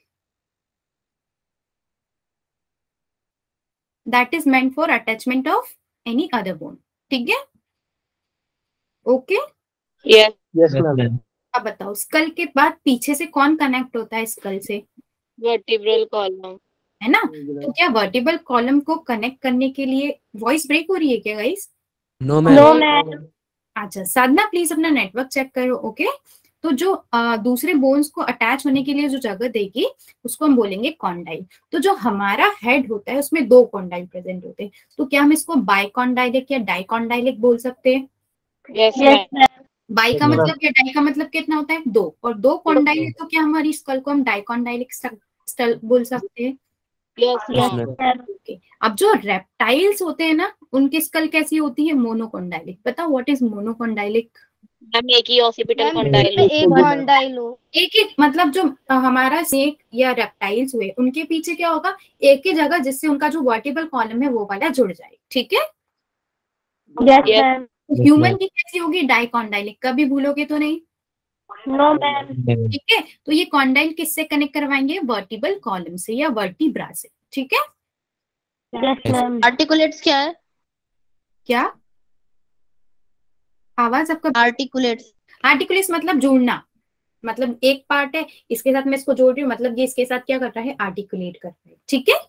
that is meant for attachment of any other bone. ठीक है, ओके। Yes yes ma'am. अब बताओ, स्कल के बाद पीछे से कौन कनेक्ट होता है स्कल से? Vertebral column. है ना? तो क्या वर्टिबल कॉलम को कनेक्ट करने के लिए, वॉइस ब्रेक हो रही है क्या guys? No no ma'am. Ma'am. अच्छा साधना, प्लीज अपना नेटवर्क चेक करो। ओके, तो जो दूसरे बोन्स को अटैच होने के लिए जो जगह देगी उसको हम बोलेंगे कॉन्डाइल। तो जो हमारा हेड होता है उसमें 2 कॉन्डाइल प्रेजेंट होते हैं। तो क्या हम इसको बाइकॉन्डाइलिक या डाइकॉन्डाइलिक बोल सकते हैं? Yes yes ma'am. Ma'am. Bi का मतलब क्या, डाई का मतलब कितना होता है? 2, और 2 कॉन्डाइल है, तो क्या हमारी स्कल को हम डाइकॉन्डाइलिक स्कल बोल सकते हैं? Yes yes ma'am. Ma'am. Okay, अब जो रेप्टाइल्स होते हैं ना, उनकी स्कल कैसी होती है? मोनोकॉन्डाइलिक। बताओ व्हाट इज मोनोकॉन्डाइलिक? मैम एक ही हॉस्पिटल मैम कॉन्डाइल। एक कॉन्डाइल हो। एक एक मतलब जो हमारा स्नेक या रेप्टाइल्स हुए, उनके पीछे क्या होगा? एक ही जगह, जिससे उनका जो वर्टिबल कॉलम है वो वाला जुड़ जाए। ठीक है, यस मैम। ह्यूमन की कैसी होगी? डाइकॉन्डाइलिक। कभी भूलोगे तो नहीं? No ma'am. ठीक है, तो ये कॉन्डाइल किससे कनेक्ट करवाएंगे? वर्टिबल कॉलम से या वर्टिब्रा से। ठीक है, यस मैम। आर्टिकुलेट्स क्या है? क्या आवाज आपका? आर्टिकुलेट्स। आर्टिकुलेट्स मतलब जोड़ना, मतलब एक पार्ट है, इसके साथ मैं इसको जोड़ रही हूँ, मतलब ये इसके साथ क्या कर रहा है? आर्टिकुलेट कर रहा है। ठीक है,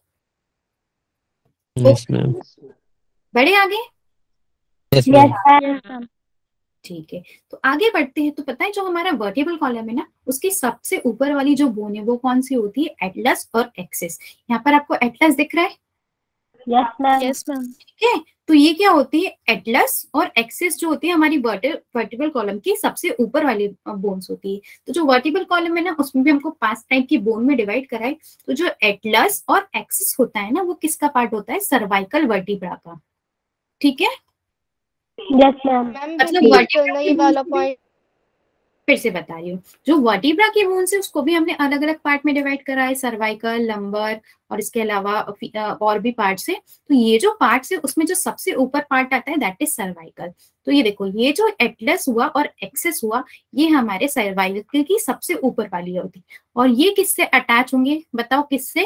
यस मैम। बढ़े आगे। Yes yes ma'am. ठीक है, तो आगे बढ़ते हैं। तो पता है जो हमारा वर्टिबल कॉलम है ना, उसकी सबसे ऊपर वाली जो बोन है वो कौन सी होती है? एटलस और एक्सिस। यहाँ पर आपको एटलस दिख रहा है? Yes ma'am. Yes ma'am. ठीक है, तो ये क्या होती है? एटलस और एक्सिस जो होती है हमारी वर्टिबल कॉलम की सबसे ऊपर वाली बोन्स होती है। तो जो वर्टिबल कॉलम है ना, उसमें भी हमको 5 टाइप की बोन में डिवाइड करा है। तो जो एटलस और एक्सिस होता है ना, वो किसका पार्ट होता है? सर्वाइकल वर्टिब्रा का। ठीक है, यस मैम। मैम मतलब रिपीट करना ये वाला पॉइंट। फिर से बता रही हूँ, जो वर्टिब्रा की बोन्स है उसको भी हमने अलग अलग पार्ट में डिवाइड करा है, सर्वाइकल, लंबर और इसके अलावा और भी पार्ट्स है। तो ये जो पार्ट्स है उसमें जो सबसे ऊपर पार्ट आता है दैट इज सर्वाइकल। तो ये देखो, ये जो एटलस हुआ और एक्सेस हुआ ये हमारे सर्वाइकल की सबसे ऊपर वाली होती, और ये किससे अटैच होंगे बताओ, किससे?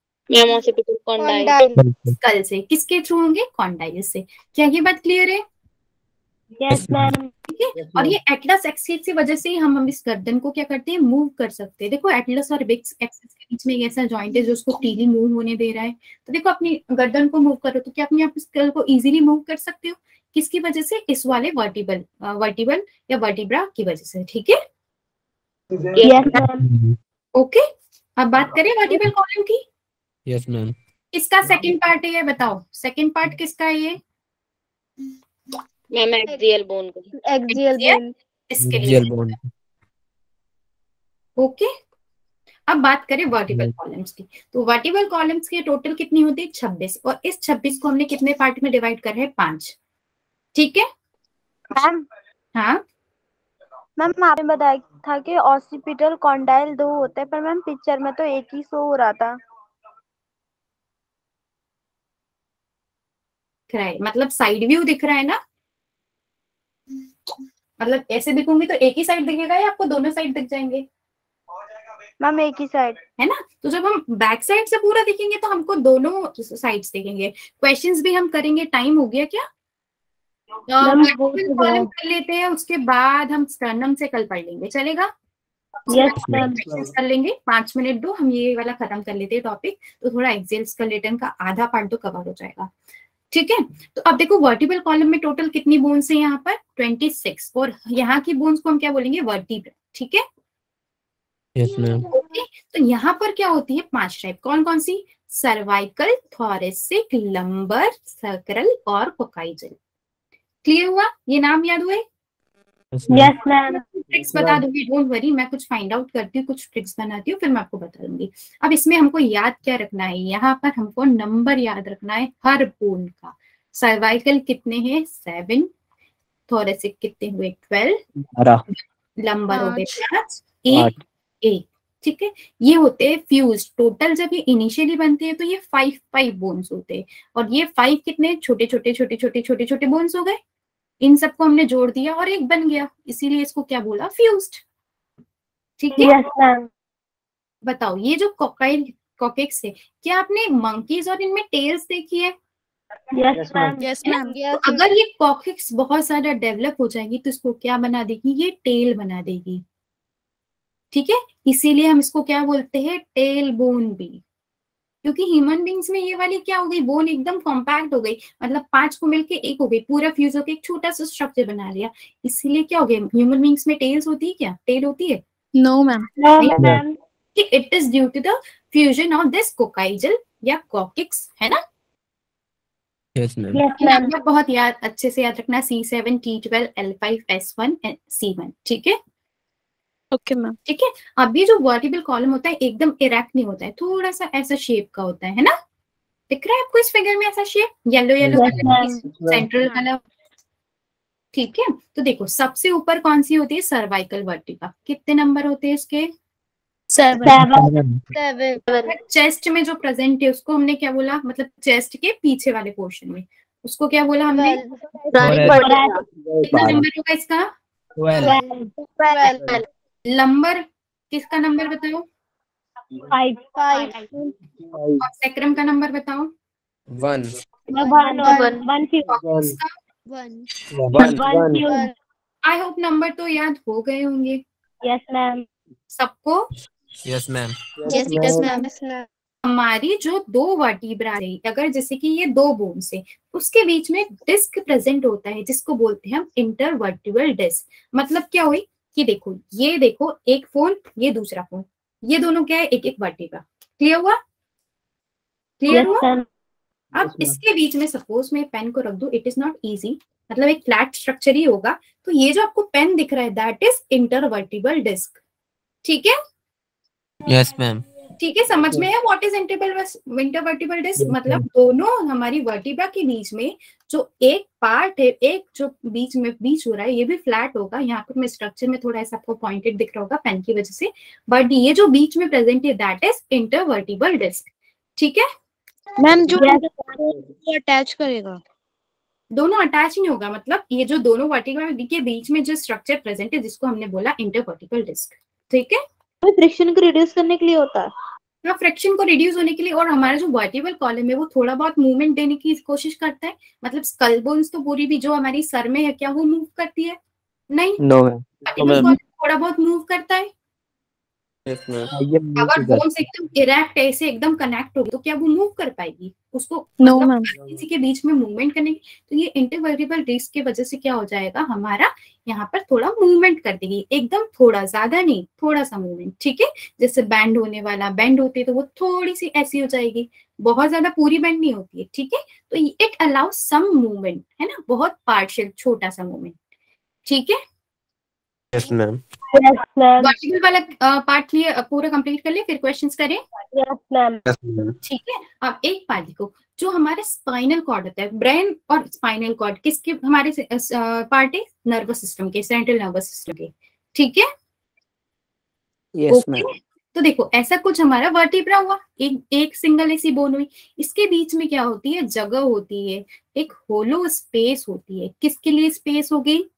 स्कल से। किसके थ्रू होंगे? कॉन्डाइल से। क्या ये बात क्लियर है? Yes ma'am. ठीक है, और ये एटलस एक्सिस की वजह से ही हम इस गर्दन को क्या करते हैं, मूव कर सकते हैं। देखो एटलस और बिग एक्सिस के बीच में एक ऐसा जॉइंट है जो उसको फ्रीली मूव होने दे रहा है। तो देखो अपनी गर्दन को मूव करो तो क्या अपनी आप स्कल को इजीली मूव कर सकते हो? किसकी वजह से? इस वाले वर्टिबल या वर्टिब्रा की वजह से। ठीक है, यस मैम। ओके। अब बात करें वर्टिबल कॉलम की। Yes ma'am. किसका सेकंड पार्ट है ये बताओ, सेकंड पार्ट किसका है ये? मैम एक्सियल बोन को। Axial bone. इसके लिए। बोन। ओके, अब बात करें वर्टिबल कॉलम्स की। तो वर्टिबल कॉलम्स की टोटल कितनी होती है? 26, और इस 26 को हमने कितने पार्ट में डिवाइड कर रहे हैं? 5। ठीक है मैम। हाँ मैम आपने बताया था कि ऑसिपिटल कॉन्डाइल 2 होते हैं, पर मैम पिक्चर में तो एक ही शो हो रहा था। दिख रहा है, मतलब साइड व्यू दिख रहा है ना, मतलब ऐसे दिखूंगी तो एक ही साइड दिखेगा या आपको दोनों साइड दिख जाएंगे? मैम एक ही साइड है ना। तो जब हम बैक साइड से पूरा देखेंगे तो हमको दोनों साइड्स दिखेंगे। क्वेश्चंस भी हम करेंगे। टाइम हो गया क्या? कॉलम कर लेते हैं, उसके बाद हम स्टर्नम से कल पढ़ लेंगे, चलेगा? Yes ma'am. कर लेंगे, 5 मिनट दो, हम ये वाला खत्म कर लेते हैं टॉपिक, तो थोड़ा एक्सियल स्केलेटन का आधा पार्ट तो कवर हो जाएगा। ठीक है, तो अब देखो वर्टिबल कॉलम में टोटल कितनी बोन्स है यहाँ पर? 26, और यहाँ की बोन्स को हम क्या बोलेंगे? वर्टिब्रा। ठीक है, यस मैम। ओके। तो यहाँ पर क्या होती है? 5 टाइप। कौन कौन सी? सर्वाइकल, थोरेसिक, लंबर, सैक्रल और कोकाइजल। क्लियर हुआ? ये नाम याद हुए? Yes ma'am. ट्रिक्स बता दूंगी, डोंट वरी, मैं कुछ फाइंड आउट करती हूँ, कुछ ट्रिक्स बनाती हूँ, फिर मैं आपको बता दूंगी। अब इसमें हमको याद क्या रखना है? यहाँ पर हमको नंबर याद रखना है हर बोन का। सर्वाइकल कितने हैं? 7, थोरेसिक कितने हुए? 12, लंबर हो गए 5, 8। ठीक है, ये होते हैं फ्यूज। टोटल जब ये इनिशियली बनते हैं तो ये 5 बोन्स होते हैं, और ये 5 कितने छोटे छोटे बोन्स हो गए। इन सबको हमने जोड़ दिया और एक बन गया, इसीलिए इसको क्या बोला? फ्यूज्ड। ठीक है, यस मैम। बताओ ये जो कॉकेक्स है, क्या आपने मंकीज और इनमें टेल्स देखी है? Yes ma'am. Yes ma'am. तो अगर ये कॉकेक्स बहुत ज्यादा डेवलप हो जाएगी तो इसको क्या बना देगी? ये टेल बना देगी। ठीक है, इसीलिए हम इसको क्या बोलते हैं? टेल बोन भी। क्योंकि ह्यूमन बींग्स में ये वाली क्या हो गई? बोन एकदम कॉम्पैक्ट हो गई, मतलब 5 को मिलके एक हो गई, पूरा फ्यूज होकर एक छोटा सा स्ट्रक्चर बना लिया। इसीलिए क्या हो गया? ह्यूमन बींग्स में टेल्स होती है क्या? टेल होती है? No ma'am. Ma'am. It is due to the fusion of this coccygeal या कॉकेक्स, है ना। Yes ma'am. नंबर बहुत अच्छे से याद रखना, C7, T12, L5, S1 and C1। ठीक है, ओके मैम। ठीक है। अभी जो वर्टिबल कॉलम होता है एकदम इरेक्ट नहीं होता है, थोड़ा सा ऐसा शेप का होता है ना। दिख रहा है आपको इस फिगर में ऐसा शेप? Yellow central colour. ठीक है, तो देखो सबसे ऊपर कौन सी होती है? Cervical vertebra. कितने नंबर होते हैं इसके? 7। चेस्ट में जो प्रेजेंट है उसको हमने क्या बोला? मतलब चेस्ट के पीछे वाले पोर्शन में उसको क्या बोला हमने? कितना नंबर होगा इसका? 12। लंबर किसका नंबर बताओ? 5। और सैक्रम का नंबर बताओ? 1। आई होप नंबर तो याद हो गए होंगे यस मैम। सबको। Yes ma'am. Yes ma'am. हमारी जो 2 वर्टिब्रा है, अगर जैसे कि ये 2 बोन्स है, उसके बीच में डिस्क प्रेजेंट होता है जिसको बोलते हैं हम इंटरवर्टिबल डिस्क। मतलब क्या हुई कि देखो, ये देखो एक फोन, ये दूसरा फोन, ये दोनों क्या है? एक वर्टिब्रा। क्लियर हुआ? क्लियर हुआ? अब इसके बीच में सपोज मैं पेन को रख दूं, इट इज नॉट इजी, मतलब एक फ्लैट स्ट्रक्चर ही होगा। तो ये जो आपको पेन दिख रहा है दैट इज इंटरवर्टिबल डिस्क। ठीक है, यस मैम। ठीक है, समझ में है व्हाट इज इंटरवर्टिबल डिस्क? मतलब दोनों हमारी वर्टिब्रा के बीच में जो एक पार्ट है, एक जो बीच में बीच हो रहा है, ये भी फ्लैट होगा। यहाँ पर मैं स्ट्रक्चर में थोड़ा ऐसा आपको पॉइंटेड दिख रहा होगा पेन की वजह से, बट ये जो बीच में प्रेजेंट है दैट इज इंटरवर्टिबल डिस्क। ठीक है मैम, जो अटैच करेगा दोनों अटैच नहीं होगा, मतलब ये जो दोनों वर्टिब्रा के बीच में जो स्ट्रक्चर प्रेजेंट है जिसको हमने बोला इंटरवर्टिबल डिस्क। ठीक है, फ्रिक्शन को रिड्यूस करने के लिए होता है। फ्रिक्शन को रिड्यूस होने के लिए, और हमारा जो वर्टिब्रल कॉलम है वो थोड़ा बहुत मूवमेंट देने की कोशिश करता है। मतलब स्कल बोन्स तो पूरी भी जो हमारी सर में है क्या वो मूव करती है? नहीं, वर्टिब्रल कॉलम थोड़ा बहुत मूव करता है। अगर बोन्स एकदम इरेक्ट ऐसे एकदम कनेक्ट होगी तो क्या वो मूव कर पाएगी? उसको मतलब किसी के बीच में मूवमेंट करने की, तो ये इंटरवर्टिब्रल डिस्क की वजह से क्या हो जाएगा, हमारा यहाँ पर थोड़ा मूवमेंट कर देगी, एकदम थोड़ा, ज्यादा नहीं, थोड़ा सा मूवमेंट। ठीक है, जैसे बैंड होने वाला, बैंड होती है तो वो थोड़ी सी ऐसी हो जाएगी, बहुत ज्यादा पूरी बैंड नहीं होती है। ठीक है, तो इट अलाउज सम मूवमेंट, है ना, बहुत पार्शियल छोटा सा मूवमेंट। ठीक है, यस मैम। वर्टिकल वाला पार्ट लिए पूरा कंप्लीट कर ले, फिर क्वेश्चंस करें। Yes ma'am. ठीक है, अब एक बात देखो, जो हमारे स्पाइनल कॉर्ड होता है, ब्रेन और स्पाइनल कॉर्ड किसके हमारे पार्ट है? नर्वस सिस्टम के, सेंट्रल नर्वस सिस्टम के। ठीक है, यस मैम। तो देखो ऐसा कुछ हमारा वर्टिब्रा हुआ, एक सिंगल ऐसी बोन हुई, इसके बीच में क्या होती है, जगह होती है, एक होलो स्पेस होती है। किसके लिए स्पेस हो गई?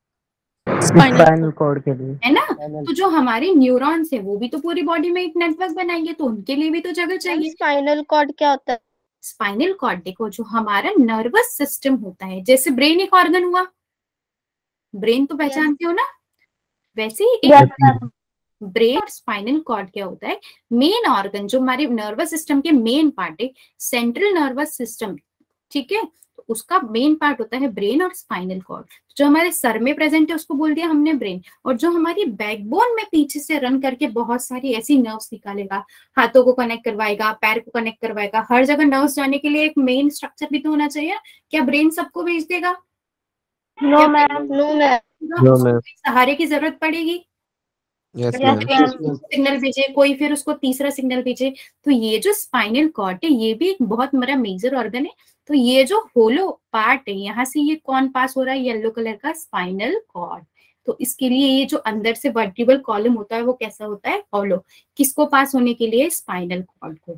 स्पाइनल कॉर्ड के लिए, है ना। तो जो हमारे न्यूरॉन्स है वो भी तो पूरी बॉडी में एक नेटवर्क बनाएंगे, तो उनके लिए भी तो जगह चाहिए। स्पाइनल कॉर्ड क्या होता है? स्पाइनल कॉर्ड देखो जो हमारा नर्वस सिस्टम होता है, जैसे ब्रेन एक ऑर्गन हुआ, ब्रेन तो पहचानते हो ना, वैसे ही एक ब्रेन और स्पाइनल कॉर्ड क्या होता है, मेन ऑर्गन जो हमारे नर्वस सिस्टम के मेन पार्ट है, सेंट्रल नर्वस सिस्टम। ठीक है, तो उसका मेन पार्ट होता है ब्रेन और स्पाइनल कॉर्ड। जो हमारे सर में प्रेजेंट है उसको बोल दिया हमने ब्रेन, और जो हमारी बैकबोन में पीछे से रन करके बहुत सारी ऐसी नर्व्स निकालेगा, हाथों को कनेक्ट करवाएगा, पैर को कनेक्ट करवाएगा, हर जगह नर्व्स जाने के लिए एक मेन स्ट्रक्चर भी तो होना चाहिए। क्या ब्रेन सबको भेज देगा? No ma'am. No ma'am. सहारे की जरूरत पड़ेगी, यस मैम। सिग्नल भेजे कोई, फिर उसको तीसरा सिग्नल भेजे। तो ये जो स्पाइनल कॉर्ड है ये भी एक बहुत बड़ा मेजर ऑर्गन है। तो ये जो होलो पार्ट है, यहाँ से ये कौन पास हो रहा है, येलो कलर का स्पाइनल कॉर्ड। तो इसके लिए ये जो अंदर से वर्टिब्रल कॉलम होता है वो कैसा होता है, होलो। किसको पास होने के लिए? स्पाइनल कॉर्ड को।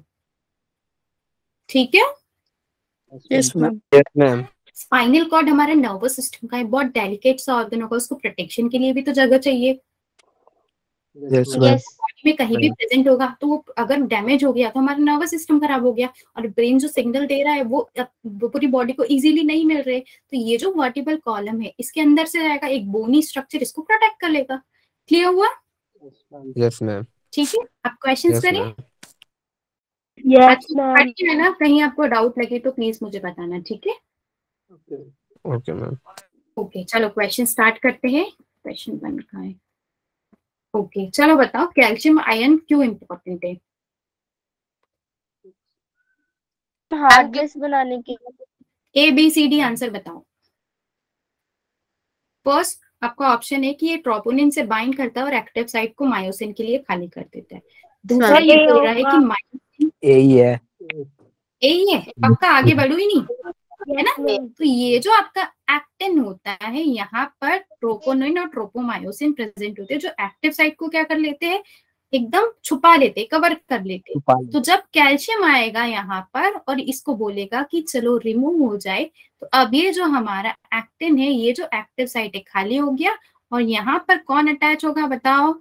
ठीक है, yes ma'am. Yes ma'am. Spinal cord हमारे नर्वस सिस्टम का है, बहुत डेलिकेट सा ऑर्गन होगा, उसको प्रोटेक्शन के लिए भी तो जगह चाहिए। Yes ma'am. बॉडी में कहीं भी प्रेजेंट होगा तो वो अगर डैमेज हो गया तो हमारा नर्वस सिस्टम खराब हो गया, और ब्रेन जो सिग्नल दे रहा है वो पूरी बॉडी को इजीली नहीं मिल रहे। तो ये जो वर्टिब्रल कॉलम है इसके अंदर से आएगा एक बोनी स्ट्रक्चर, इसको प्रोटेक्ट कर लेगा। क्लियर हुआ? Yes ma'am. ठीक है, आप क्वेश्चंस करें। Yes ma'am. है ना, कहीं आपको डाउट लगे तो प्लीज मुझे बताना। ठीक है, ओके मैम। ओके, चलो क्वेश्चन स्टार्ट करते हैं। क्वेश्चन 1 का है। ओके, चलो बताओ कैल्शियम आयन क्यों इम्पोर्टेंट है? हार्ड डिस्क बनाने के लिए। ABCD आंसर बताओ। फर्स्ट आपका ऑप्शन है कि ये ट्रोपोनिन से बाइंड करता है और एक्टिव साइट को मायोसिन के लिए खाली कर देता है। दूसरा ये बोल रहा है कि मायोसिन यही है, यही है, पक्का आगे बढ़ो ही नहीं, है ना। तो ये जो आपका एक्टिन होता है, यहाँ पर ट्रोपोनिन और ट्रोपोमायोसिन प्रेजेंट होते हैं, जो एक्टिव साइट को क्या कर लेते हैं, एकदम छुपा लेते, कवर कर लेते। तो जब कैल्शियम आएगा यहाँ पर और इसको बोलेगा कि चलो रिमूव हो जाए, तो अब ये जो हमारा एक्टिन है, ये जो एक्टिव साइट है खाली हो गया, और यहाँ पर कौन अटैच होगा बताओ?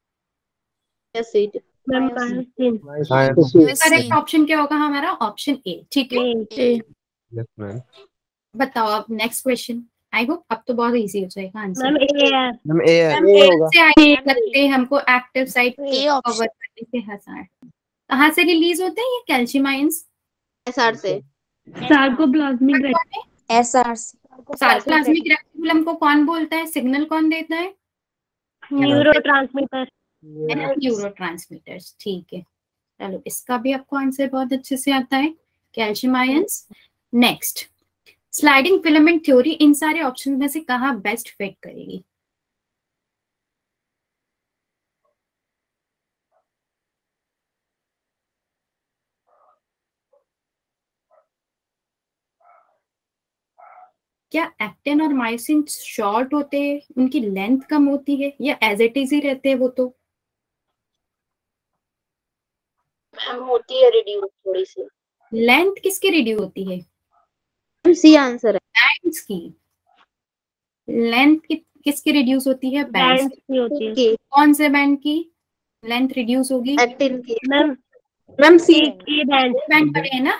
करेक्ट ऑप्शन क्या होगा हमारा? Option A. ठीक है, यस मैम। बताओ अब नेक्स्ट क्वेश्चन। आई होप अब तो बहुत इजी हो जाएगा आंसर। मैम ए होगा। लगते हैं हमको एक्टिव साइट कवर करने से हसार कहाँ से रिलीज होते हैं ये कैल्शियम आयंस? एसआर से। सार्कोप्लाज्मिक सार्कोप्लाज्मिक रेटिकुलम को कौन बोलता है? सिग्नल कौन देता है? न्यूरोट्रांसमीटर। न्यूरोट्रांसमीटर्स। ठीक है, चलो इसका भी आपको आंसर बहुत अच्छे से आता है, calcium ions. Next, sliding filament theory इन सारे ऑप्शन में से कहाँ बेस्ट फिट करेगी? क्या एक्टिन और मायोसिन शॉर्ट होते हैं, उनकी लेंथ कम होती है, या एज इट इज ही रहते हैं वो? तो होती है रिड्यूस थोड़ी सी। लेंथ किसकी रिड्यूस होती है? सी आंसर है। बैंड्स की लेंथ किसकी रिड्यूस होती है? बैंड्स बैंड की होती है। कौन से बैंड की लेंथ रिड्यूस होगी? एक्टिन की। मैम सी बैंड बैंड पढ़े हैं ना,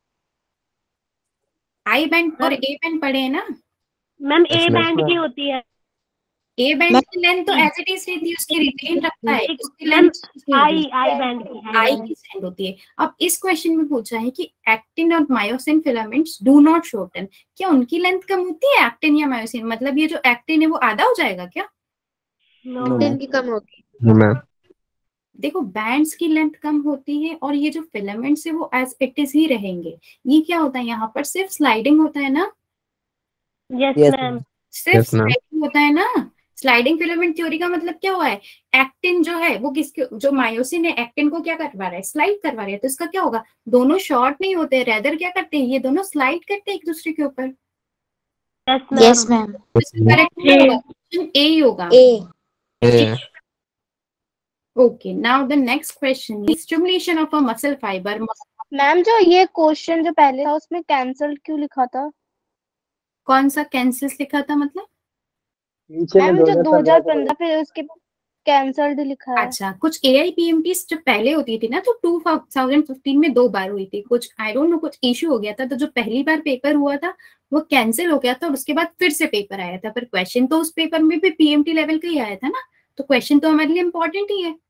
आई बैंड और ए बैंड पढ़े हैं ना? मैम ए Yes, ma'am. बैंड की होती है। ए बैंड की लेंथ तो एज इट इज रहती है, उसकी रिटेन रखता है, उसकी लेंथ आई बैंड की आई की सेंड होती है। अब इस क्वेश्चन में पूछा है कि एक्टिन और myosin filaments do not shorten, क्या उनकी लेंथ कम होती है एक्टिन या मायोसिन? मतलब ये जो एक्टिन है वो आधा हो जाएगा क्या? एक्टिन की कम होगी। No, ma'am. देखो बैंड्स की लेंथ कम होती है और ये जो फिलामेंट्स है वो एज इट इज ही रहेंगे। ये क्या होता है यहाँ पर? सिर्फ स्लाइडिंग होता है ना? Yes Yes, ma'am. सिर्फ Yes, ma'am. स्लाइडिंग होता है ना? स्लाइडिंग फिलामेंट थ्योरी का मतलब क्या हुआ है? एक्टिन जो है वो किसके, जो मायोसिन है एक्टिन को क्या करवा रहा है? स्लाइड करवा रहा है। तो इसका क्या होगा? दोनों शॉर्ट नहीं होते, रेदर क्या करते हैं, ये दोनों स्लाइड करते हैं एक दूसरे के ऊपर। Yes ma'am. करेक्ट क्या होगा? ऑप्शन ए ही होगा। Yeah. Okay, now the next question is stimulation of a muscle fibre. Ma'am जो ये क्वेश्चन जो पहले था उसमें कैंसल क्यों लिखा था? कौन सा कैंसिल्स लिखा था मतलब? मैम जो 2015 फिर उसके कैंसल्ड लिखा है। अच्छा, कुछ AIPMT जो पहले होती थी ना, तो 2015 में 2 बार हुई थी, कुछ आई डोंट नो कुछ इशू हो गया था, तो जो पहली बार पेपर हुआ था वो कैंसिल हो गया था और उसके बाद फिर से पेपर आया था। पर क्वेश्चन तो उस पेपर में भी PMT लेवल का ही आया था ना, तो क्वेश्चन तो हमारे लिए इम्पोर्टेंट ही है।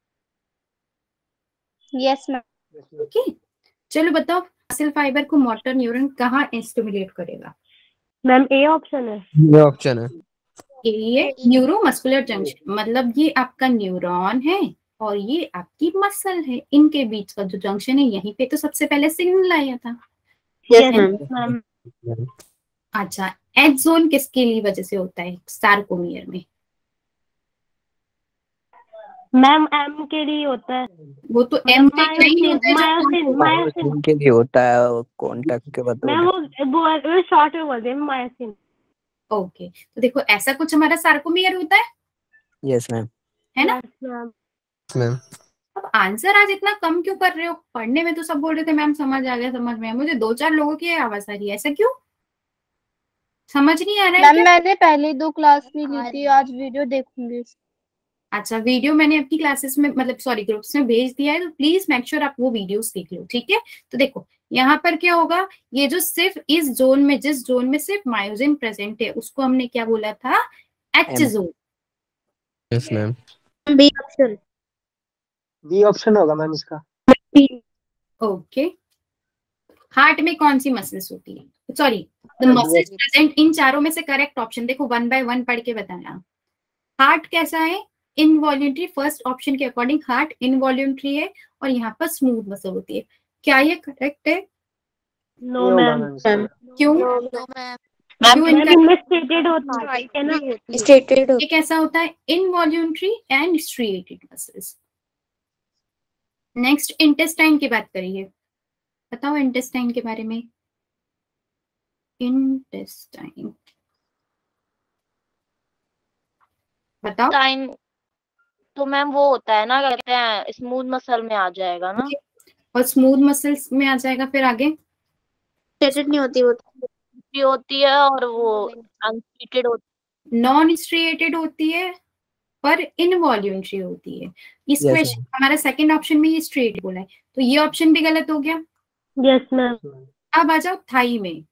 Yes ma'am. ओके, चलो बताओ मसल फाइबर को मोटर न्यूरॉन कहाँ स्टिमुलेट करेगा? मैम ए ऑप्शन है। ये ऑप्शन है। ये न्यूरोमस्कुलर जंक्शन, मतलब ये आपका न्यूरॉन है और ये आपकी मसल है, इनके बीच का जो जंक्शन है यहीं पे तो सबसे पहले सिग्नल आया था। Yes ma'am. अच्छा, एज जोन किसके लिए वजह से होता है सार्कोमियर में? मैम एम के लिए होता है। वो तो एम पे नहीं होता है, जो मायोसिन के लिए होता है कांटेक्ट के बाद। मैम वो शॉर्ट में बोलते हैं मायोसिन। ओके, तो देखो ऐसा कुछ हमारा सार्कोमियर होता है। Yes ma'am. है ना? मैम अब आंसर आज इतना कम क्यों कर रहे हो? पढ़ने में तो सब बोल रहे थे मैम समझ आ गया समझ में, मुझे 2-4 लोगों की आवाज आ रही है, ऐसा क्यों? समझ नहीं आ रहा है मैम क्या? मैंने पहले 2 क्लास नहीं ली थी, आज वीडियो देखूंगी। अच्छा, वीडियो मैंने अपनी क्लासेस में मतलब सॉरी ग्रुप्स में भेज दिया है, तो प्लीज मेक श्योर आप वो वीडियोस देख लो, ठीक है? तो देखो यहाँ पर क्या होगा, ये जो सिर्फ इस जोन में, जिस जोन में सिर्फ मायोसिन प्रेजेंट है उसको हमने क्या बोला था? H zone. Yes ma'am. B option. B option होगा मैम इसका। ओके, हार्ट में कौन सी मसल्स होती है? Sorry, the muscles present in चारों में से करेक्ट ऑप्शन देखो, 1 by 1 पढ़ के बताना। हार्ट कैसा है? इनवॉल्यूंटरी, फर्स्ट ऑप्शन के अकॉर्डिंग हार्ट इनवॉल्यूंटरी है और यहाँ पर स्मूथ मसल होती है। क्या ये करेक्ट है? No ma'am. क्यों? स्टेटेड होता है ना, स्टेटेड ये कैसा होता है? Involuntary and striated muscles. Next intestine की बात करिए, बताओ इंटेस्टाइन के बारे में। इंटेस्टाइन बताओ। टाइम तो मैम वो होता है ना, क्या कहते हैं, स्मूथ मसल में आ जाएगा ना। और स्मूथ मसल्स में आ जाएगा, फिर आगे स्टेटेड नहीं होती, वो भी होती है और वो अनस्टेटेड होती नॉन स्ट्रिएटेड होती है पर इनवॉल्यूंटरी होती है। इस क्वेश्चन हमारा सेकंड ऑप्शन में ये स्ट्रेट बोला है, तो ये ऑप्शन भी गलत हो गया। Yes ma'am. अब आ जाओ थाई में।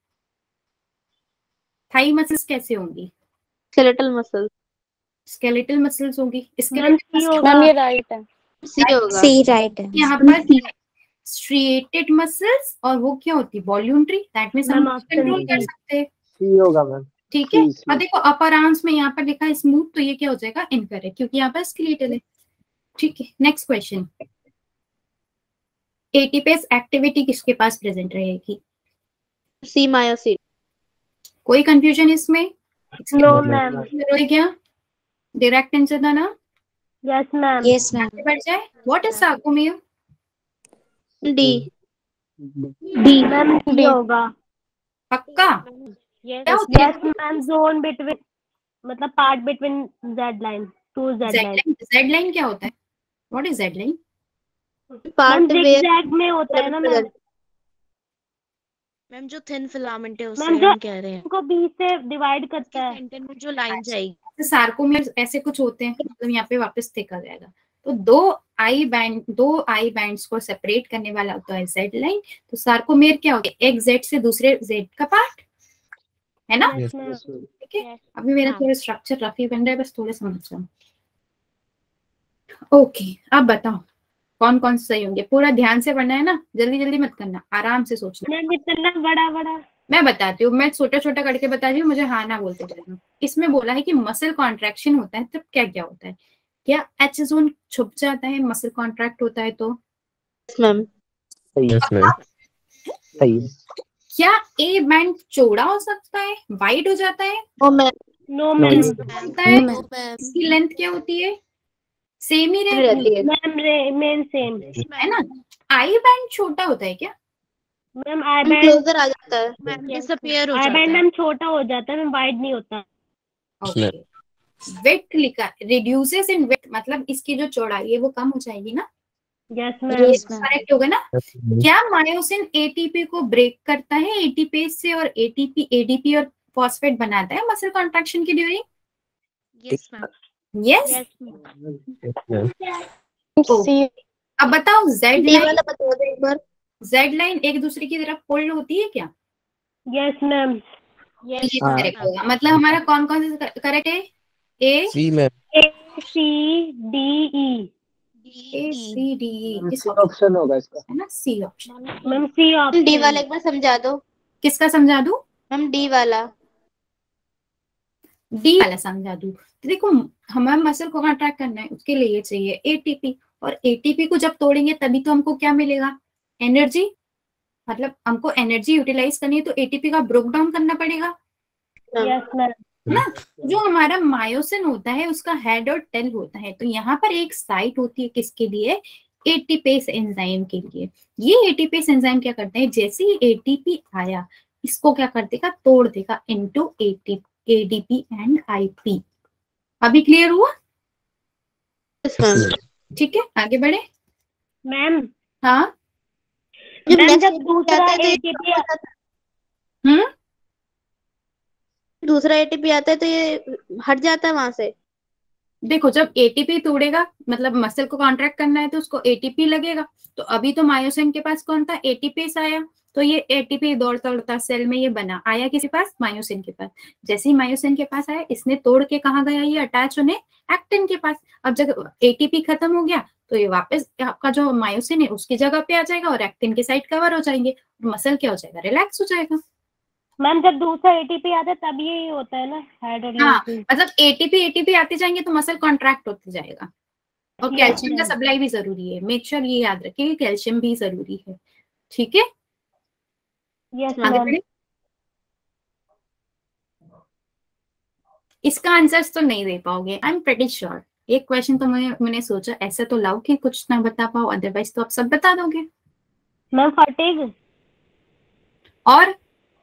थाई मसल्स कैसे होंगी? Skeletal muscle. स्केलेटल मसल्स होंगी। मैम ये राइट है। सी होगा। सी राइट है। यहाँ पर स्ट्रिएटेड मसल्स और वो क्या होती है? वॉल्यूंटरी, दैट मींस हम कंट्रोल कर सकते हैं। सी होगा मैम। ठीक है, और देखो अपर आर्म्स में यहाँ पर लिखा है स्मूथ, तो ये क्या हो जाएगा? इनकरेक्ट, क्योंकि यहाँ पर स्केलेटल है। ठीक है, नेक्स्ट क्वेश्चन। एटीपीएस एक्टिविटी किसके पास प्रेजेंट रहेगी? C myosin. कोई कंफ्यूजन इसमें? No ma'am. हो क्या? डायरेक्ट आंसर था ना? Yes ma'am. Yes ma'am. बढ़ जाए। What is sarcomere? D. D ma'am D होगा। पक्का? क्या होती है? यस मैम, जोन बिटवीन, मतलब part between Z line, to Z line. Z line क्या होता है? What is Z line? Part zigzag में होता है ना मैम। मैम जो थिन फिलामेंट है मैम उससे जो हम कह रहे हैं, को बी से डिवाइड करता है। सेंटर में जो लाइन जाएगी। सार्कोमेर ऐसे कुछ होते हैं, मतलब यहाँ पे वापस देखा जाएगा। तो दो आई बैंड्स को सेपरेट करने वाला होता है जेड लाइन। तो सार्कोमेर क्या हो गया? एक जेड से दूसरे जेड का पार्ट, है ना? ठीक है। अभी मेरा थोड़ा स्ट्रक्चर रफी बन रहा है, बस थोड़े समझ जाओ। ओके, अब बताओ कौन कौन से सही होंगे। पूरा ध्यान से पढ़ना है ना, जल्दी जल्दी मत करना, आराम से सोचना। मैम इतना बड़ा बड़ा मैं बताती हूँ, मैं छोटा छोटा करके बता रही हूँ, मुझे हाँ ना बोलते जाना। इसमें बोला है कि मसल कॉन्ट्रैक्शन होता है तब क्या क्या होता है? क्या एच जोन छुप जाता है मसल कॉन्ट्रैक्ट होता है तो? मैम सही यस मैम। सही है। क्या ए बैंड चौड़ा हो सकता है, वाइड हो जाता है? No ma'am. होता है। इसकी लेंथ क्या होती है? सेम ही रहती है मैम मेन सेम है ना? आई बैंड छोटा होता है क्या? मैम। आई बैंड क्लोजर आ जाता है मैम, डिसअपीयर हो आई जाता बैंड है। मैम छोटा हो जाता है मैम, वाइड नहीं होता। ओके। विड्थ लिखा, रिड्यूसेस इन विड्थ, मतलब इसकी जो चौड़ाई है वो कम हो जाएगी ना? यस ये मैम। करेक्ट होगा ना? क्या मायोसिन एटीपी को ब्रेक करता है एटीपेज से, और एटीपी एडीपी और फॉस्फेट बनाता है मसल कॉन्ट्रैक्शन की ड्यूरिंग? Yes ma'am. यस। अब बताओ जेड लाइन, बता दो एक बार। जेड लाइन एक दूसरे की तरफ फोल्ड होती है क्या? Yes ma'am. ये करेक्ट होगा। मतलब हमारा कौन कौन सा करेक्ट है? A C ma'am. A C D E. A C D E C option होगा इसका, है ना? C option. Ma'am C option. D वाला एक बार समझा दो। किसका समझा दूं? मैम डी वाला। डी वाला समझा दूं? तो देखो, हमारा मसल को कॉन्ट्रैक्ट करना है, उसके लिए ये चाहिए एटीपी, और एटीपी को जब तोड़ेंगे तभी तो हमको क्या मिलेगा? एनर्जी। मतलब हमको एनर्जी यूटिलाइज करनी है तो एटीपी का ब्रेक डाउन करना पड़ेगा, यस मैम। है ना? जो हमारा मायोसिन होता है उसका हेड और टेल होता है। तो यहाँ पर एक साइट होती है किसके लिए? एटीपेस एंजाइम के लिए। ये एटीपेस एंजाइम क्या करते हैं? जैसे ही एटीपी आया, इसको क्या कर देगा? तोड़ देगा इनटू एडीपी एंड आईपी। अभी क्लियर हुआ? ठीक है, आगे बढ़े। मैम हाँ जब दूसरा एटीपी दूसरा एटीपी आता है तो ये हट जाता है वहां से। देखो, जब एटीपी तोड़ेगा, मतलब मसल को कॉन्ट्रैक्ट करना है तो उसको एटीपी लगेगा। तो अभी तो मायोसिन के पास कौन था? एटीपेस आया। तो ये एटीपी दौड़ता दौड़ता सेल में ये बना, आया किसी पास? मायोसिन के पास। जैसे ही मायोसिन के पास आया, इसने तोड़ के कहाँ गया? ये अटैच होने एक्टिन के पास। अब जब एटीपी खत्म हो गया तो ये वापस आपका जो मायोसिन है उसकी जगह पे आ जाएगा और एक्टिन की साइड कवर हो जाएंगे, मसल क्या हो जाएगा? रिलैक्स हो जाएगा। मैम जब दूसरा एटीपी आता है तब यही होता है ना, हेड और हाँ, मतलब एटीपी आते जाएंगे तो मसल कॉन्ट्रैक्ट होते जाएगा। और कैल्शियम का सप्लाई भी जरूरी है, मेक श्योर ये याद रखिए, कैल्शियम भी जरूरी है। ठीक है, आगे बढ़े। इसका आंसर्स तो नहीं दे पाओगे, आई एम प्रेटी श्योर। एक क्वेश्चन तो मैंने सोचा ऐसा तो लाओ कि कुछ ना बता पाओ, अदरवाइज तो आप सब बता दोगे। Ma'am fatigue. और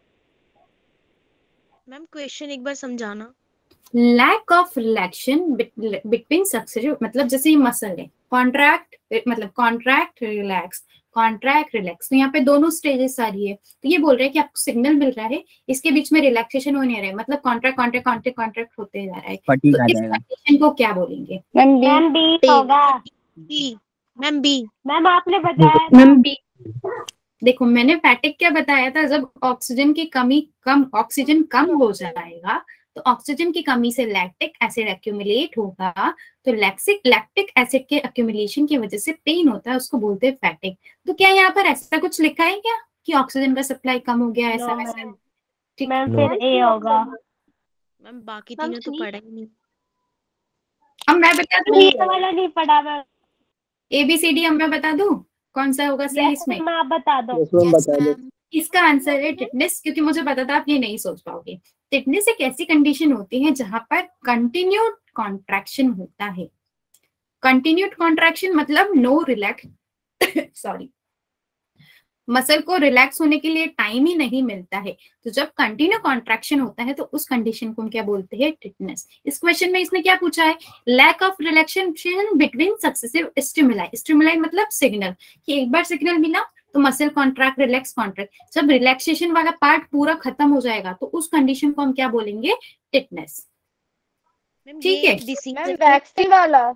मैम क्वेश्चन एक बार समझाना। Lack of relaxation between successive, मतलब जैसे ये मसल है, कॉन्ट्रैक्ट मतलब कॉन्ट्रैक्ट रिलैक्स, कॉन्ट्रैक्ट रिलैक्स, तो यहाँ पे दोनों स्टेजेस आ रही है। तो ये बोल रहे हैं कि आपको सिग्नल मिल रहा है, इसके बीच में रिलैक्सेशन हो नहीं रहा है, मतलब कॉन्ट्रैक्ट कॉन्ट्रैक्ट कॉन्ट्रैक्ट कॉन्ट्रैक्ट होते जा रहा है। तो इस कंडीशन को क्या बोलेंगे? मैम बी होगा। Ma'am B. मैम आपने बताया मैम बी। देखो, मैंने फैटिग क्या बताया था? जब ऑक्सीजन की ऑक्सीजन कम हो जाएगा तो ऑक्सीजन की कमी से लैक्टिक एसिड एक्यूमुलेट होगा, तो लैक्टिक एसिड के एक्यूमुलेशन की वजह से पेन होता है, उसको बोलते हैं फैटिग। तो क्या यहाँ पर ऐसा कुछ लिखा है क्या कि ऑक्सीजन का सप्लाई कम हो गया, ऐसा वैसा? ठीक, मैम फिर ए होगा। मैम बाकी तीनों तो पढ़ा ही नहीं। अब मैं बता दूं, ये वाला नहीं पढ़ा मैम। ABCD अब मैं बता दूं कौन सा होगा सही इसमें? आप बता दो। बता दो। इसका आंसर है टिटनेस, क्योंकि मुझे पता था आप ये नहीं सोच पाओगे। टिटनेस एक ऐसी कंडीशन होती है जहां पर कंटिन्यूड कॉन्ट्रैक्शन होता है। कंटिन्यूड कॉन्ट्रैक्शन मतलब नो रिलैक्स सॉरी मसल को रिलैक्स होने के लिए टाइम ही नहीं मिलता है। तो जब कंटिन्यू कॉन्ट्रैक्शन होता है तो उस कंडीशन को हम क्या बोलते हैं? टिटनेस। इस क्वेश्चन में इसने क्या पूछा है? Lack of relaxation between successive stimuli. Stimuli मतलब सिग्नल, कि एक बार सिग्नल मिला तो मसल कॉन्ट्रैक्ट, रिलैक्स, कॉन्ट्रैक्ट। जब रिलैक्सेशन वाला पार्ट पूरा खत्म हो जाएगा तो उस कंडीशन को हम क्या बोलेंगे? टिटनेस। ठीक है मैम वैक्सीन वाला,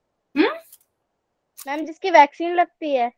मैम जिसकी वैक्सीन लगती है,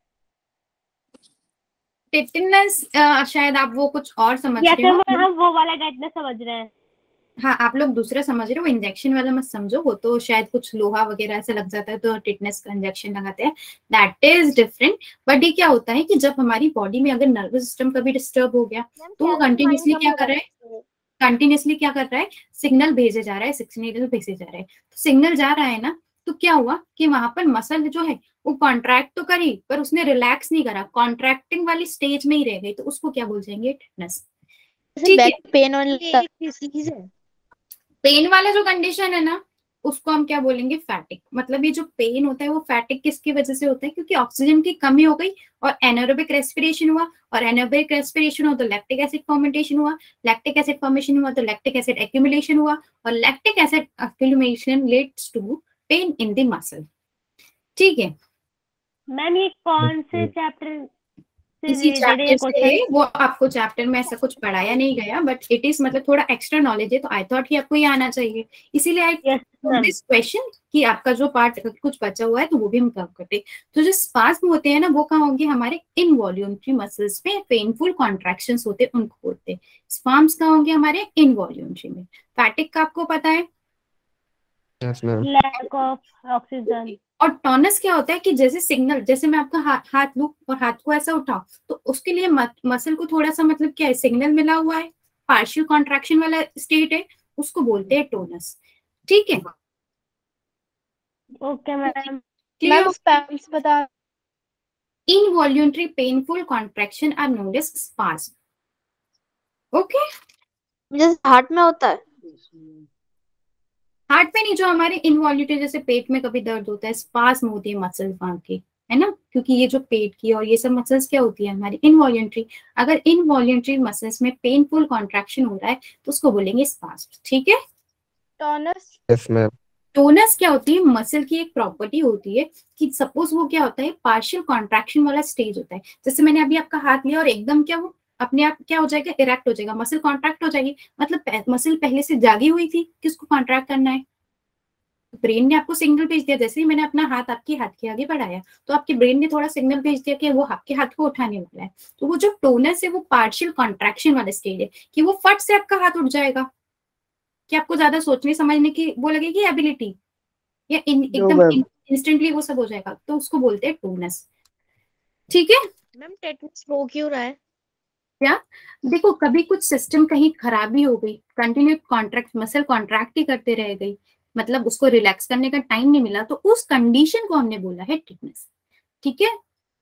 टिटनेस शायद आप वो कुछ और समझ या रहे हो। तो हम वो वाला टिटनेस समझ रहे हैं। हाँ, आप लोग दूसरा समझ रहे हो, इंजेक्शन वाला मत समझो। वो तो शायद कुछ लोहा वगैरह ऐसा लग जाता है तो टिटनेस का इंजेक्शन लगाते हैं, दैट इज डिफरेंट। बट ये क्या होता है कि जब हमारी बॉडी में अगर नर्वस सिस्टम कभी डिस्टर्ब हो गया तो वो कंटिन्यूसली क्या कर रहा है? सिग्नल भेजे जा रहा है, सिग्नल भेजे जा रहा है। तो सिग्नल जा रहा है ना, तो क्या हुआ कि वहां पर मसल जो है वो कॉन्ट्रैक्ट तो करी पर उसने रिलैक्स नहीं करा, कॉन्ट्रैक्टिंग वाली स्टेज में ही रह गई, तो उसको क्या बोल जाएंगे? टिटनेस। ठीक है, पेन वाला डिसीज है। पेन वाला जो कंडीशन है ना उसको हम क्या बोलेंगे? फैटिक। मतलब ये जो पेन होता है वो फैटिक किसकी वजह से होता है? क्योंकि ऑक्सीजन की कमी हो गई और एनारोबिक रेस्पिरेशन हुआ, और एनारोबिक रेस्पिरेशन हुआ तो लैक्टिक एसिड फॉर्मेशन हुआ, लैक्टिक एसिड फॉर्मेशन हुआ तो लैक्टिक एसिड एक्यूमुलेशन हुआ, और lactic acid accumulation leads to pain in the muscle. ठीक है मैम ये कौन से चैप्टर इसी चैप्टर से है, वो आपको चैप्टर में ऐसा कुछ पढ़ाया नहीं गया, बट इट इज मतलब थोड़ा एक्स्ट्रा नॉलेज है, तो आई थॉट कि आपको ये आना चाहिए, इसीलिए आई दिस क्वेश्चन कि आपका जो पार्ट कुछ बचा हुआ है तो वो भी हम कवर करते। तो जो स्पाज्म होते हैं ना वो कहाँ होंगे? हमारे इनवॉल्यूंटरी मसल्स में पेनफुल कॉन्ट्रैक्शंस होते हैं उनको बोलते हैं। स्पाज्म्स कहाँ होंगे? हमारे इनवॉल्यूंटरी में। फैटिक का आपको पता है? Yes, ma'am. Lack of oxygen. और टोनस क्या होता है कि जैसे सिग्नल, जैसे मैं आपका हाथ लूं और हाथ को ऐसा उठाऊं तो उसके लिए मसल को थोड़ा सा मतलब क्या है? सिग्नल मिला हुआ है, पार्शियल कॉन्ट्रैक्शन वाला स्टेट है, उसको बोलते हैं टोनस। ठीक है, ओके मैम। मैम स्पैम्स बता। Involuntary painful contraction are known as spasm. Okay, जैसे हार्ट में होता है। हार्ट में नहीं, जो हमारे इनवॉल्यूंटरी, जैसे पेट में कभी दर्द होता है, स्पाज्म होती है मसल्स वहां की, है ना? क्योंकि ये जो पेट की और ये सब मसल्स क्या होती है? हमारी इनवॉल्यूंटरी। अगर इनवॉल्यूंटरी मसल्स में पेनफुल कॉन्ट्रैक्शन हो रहा है तो उसको बोलेंगे स्पाज्म। ठीक है, टोनस। Yes, ma'am. टोनस क्या होती है? मसल की एक प्रॉपर्टी होती है कि सपोज वो क्या होता है? पार्शियल कॉन्ट्रैक्शन वाला स्टेज होता है। जैसे मैंने अभी आपका हाथ लिया और एकदम क्या वो अपने आप क्या हो जाएगा? इरेक्ट हो जाएगा, मसल कॉन्ट्रैक्ट हो जाएगी, मतलब मसल पहले से जागी हुई थी, किसको कॉन्ट्रैक्ट करना है? ब्रेन ने आपको सिग्नल भेज दिया। जैसे ही मैंने अपना हाथ आपके हाथ के आगे बढ़ाया तो आपके ब्रेन ने थोड़ा सिग्नल भेज दिया कि वो आपके हाथ को उठाने वाला है। तो वो जो टोनस है वो पार्शियल कॉन्ट्रैक्शन वाला स्टेज है, कि वो फट से आपका हाथ उठ जाएगा, कि आपको ज्यादा सोचने समझने की वो लगेगी एबिलिटी, या एकदम इंस्टेंटली वो सब हो जाएगा, तो उसको बोलते हैं टोनस। ठीक है मैम टिटनेस हो क्यों रहा है? क्या? देखो, कभी कुछ सिस्टम कहीं खराबी हो गई, कंटिन्यू कॉन्ट्रैक्ट, मसल कॉन्ट्रैक्ट ही करते रह गई, मतलब उसको रिलैक्स करने का टाइम नहीं मिला, तो उस कंडीशन को हमने बोला है टिटनेस। ठीक है,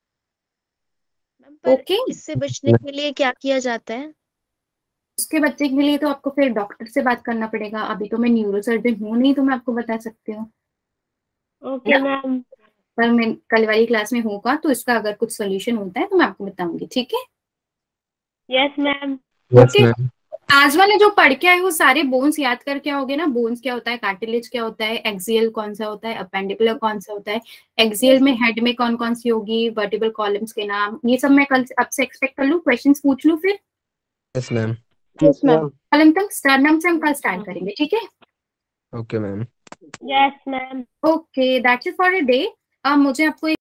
ओके। इससे बचने के लिए क्या किया जाता है? उसके बच्चे के लिए तो आपको फिर डॉक्टर से बात करना पड़ेगा। अभी तो मैं न्यूरोसर्जन हूँ नहीं, तो मैं आपको बता सकती हूँ। Okay ma'am. पर मैं कल वाली क्लास में होगा तो इसका अगर कुछ सोल्यूशन होता है तो मैं आपको बताऊंगी। ठीक है? Yes ma'am. Yes, ma'am. आज वाले जो पढ़ के आए वो सारे बोन्स याद करके आओगे ना। बोन्स क्या होता है, कार्टिलेज क्या होता है, एक्सियल कौन सा होता है, अपेंडिकुलर कौन सा होता है, एक्सियल में हेड में कौन कौन सी होगी, वर्टिब्रल कॉलम्स के नाम, ये सब मैं कल आपसे एक्सपेक्ट कर लूं, क्वेश्चंस पूछ लूं फिर। Yes, ma'am. Yes, ma'am. कल तक स्टार्ट से हम कल स्टार्ट करेंगे। ठीक है? Okay, ma'am. Yes ma'am. Okay, that's it for a day. अब मुझे आपको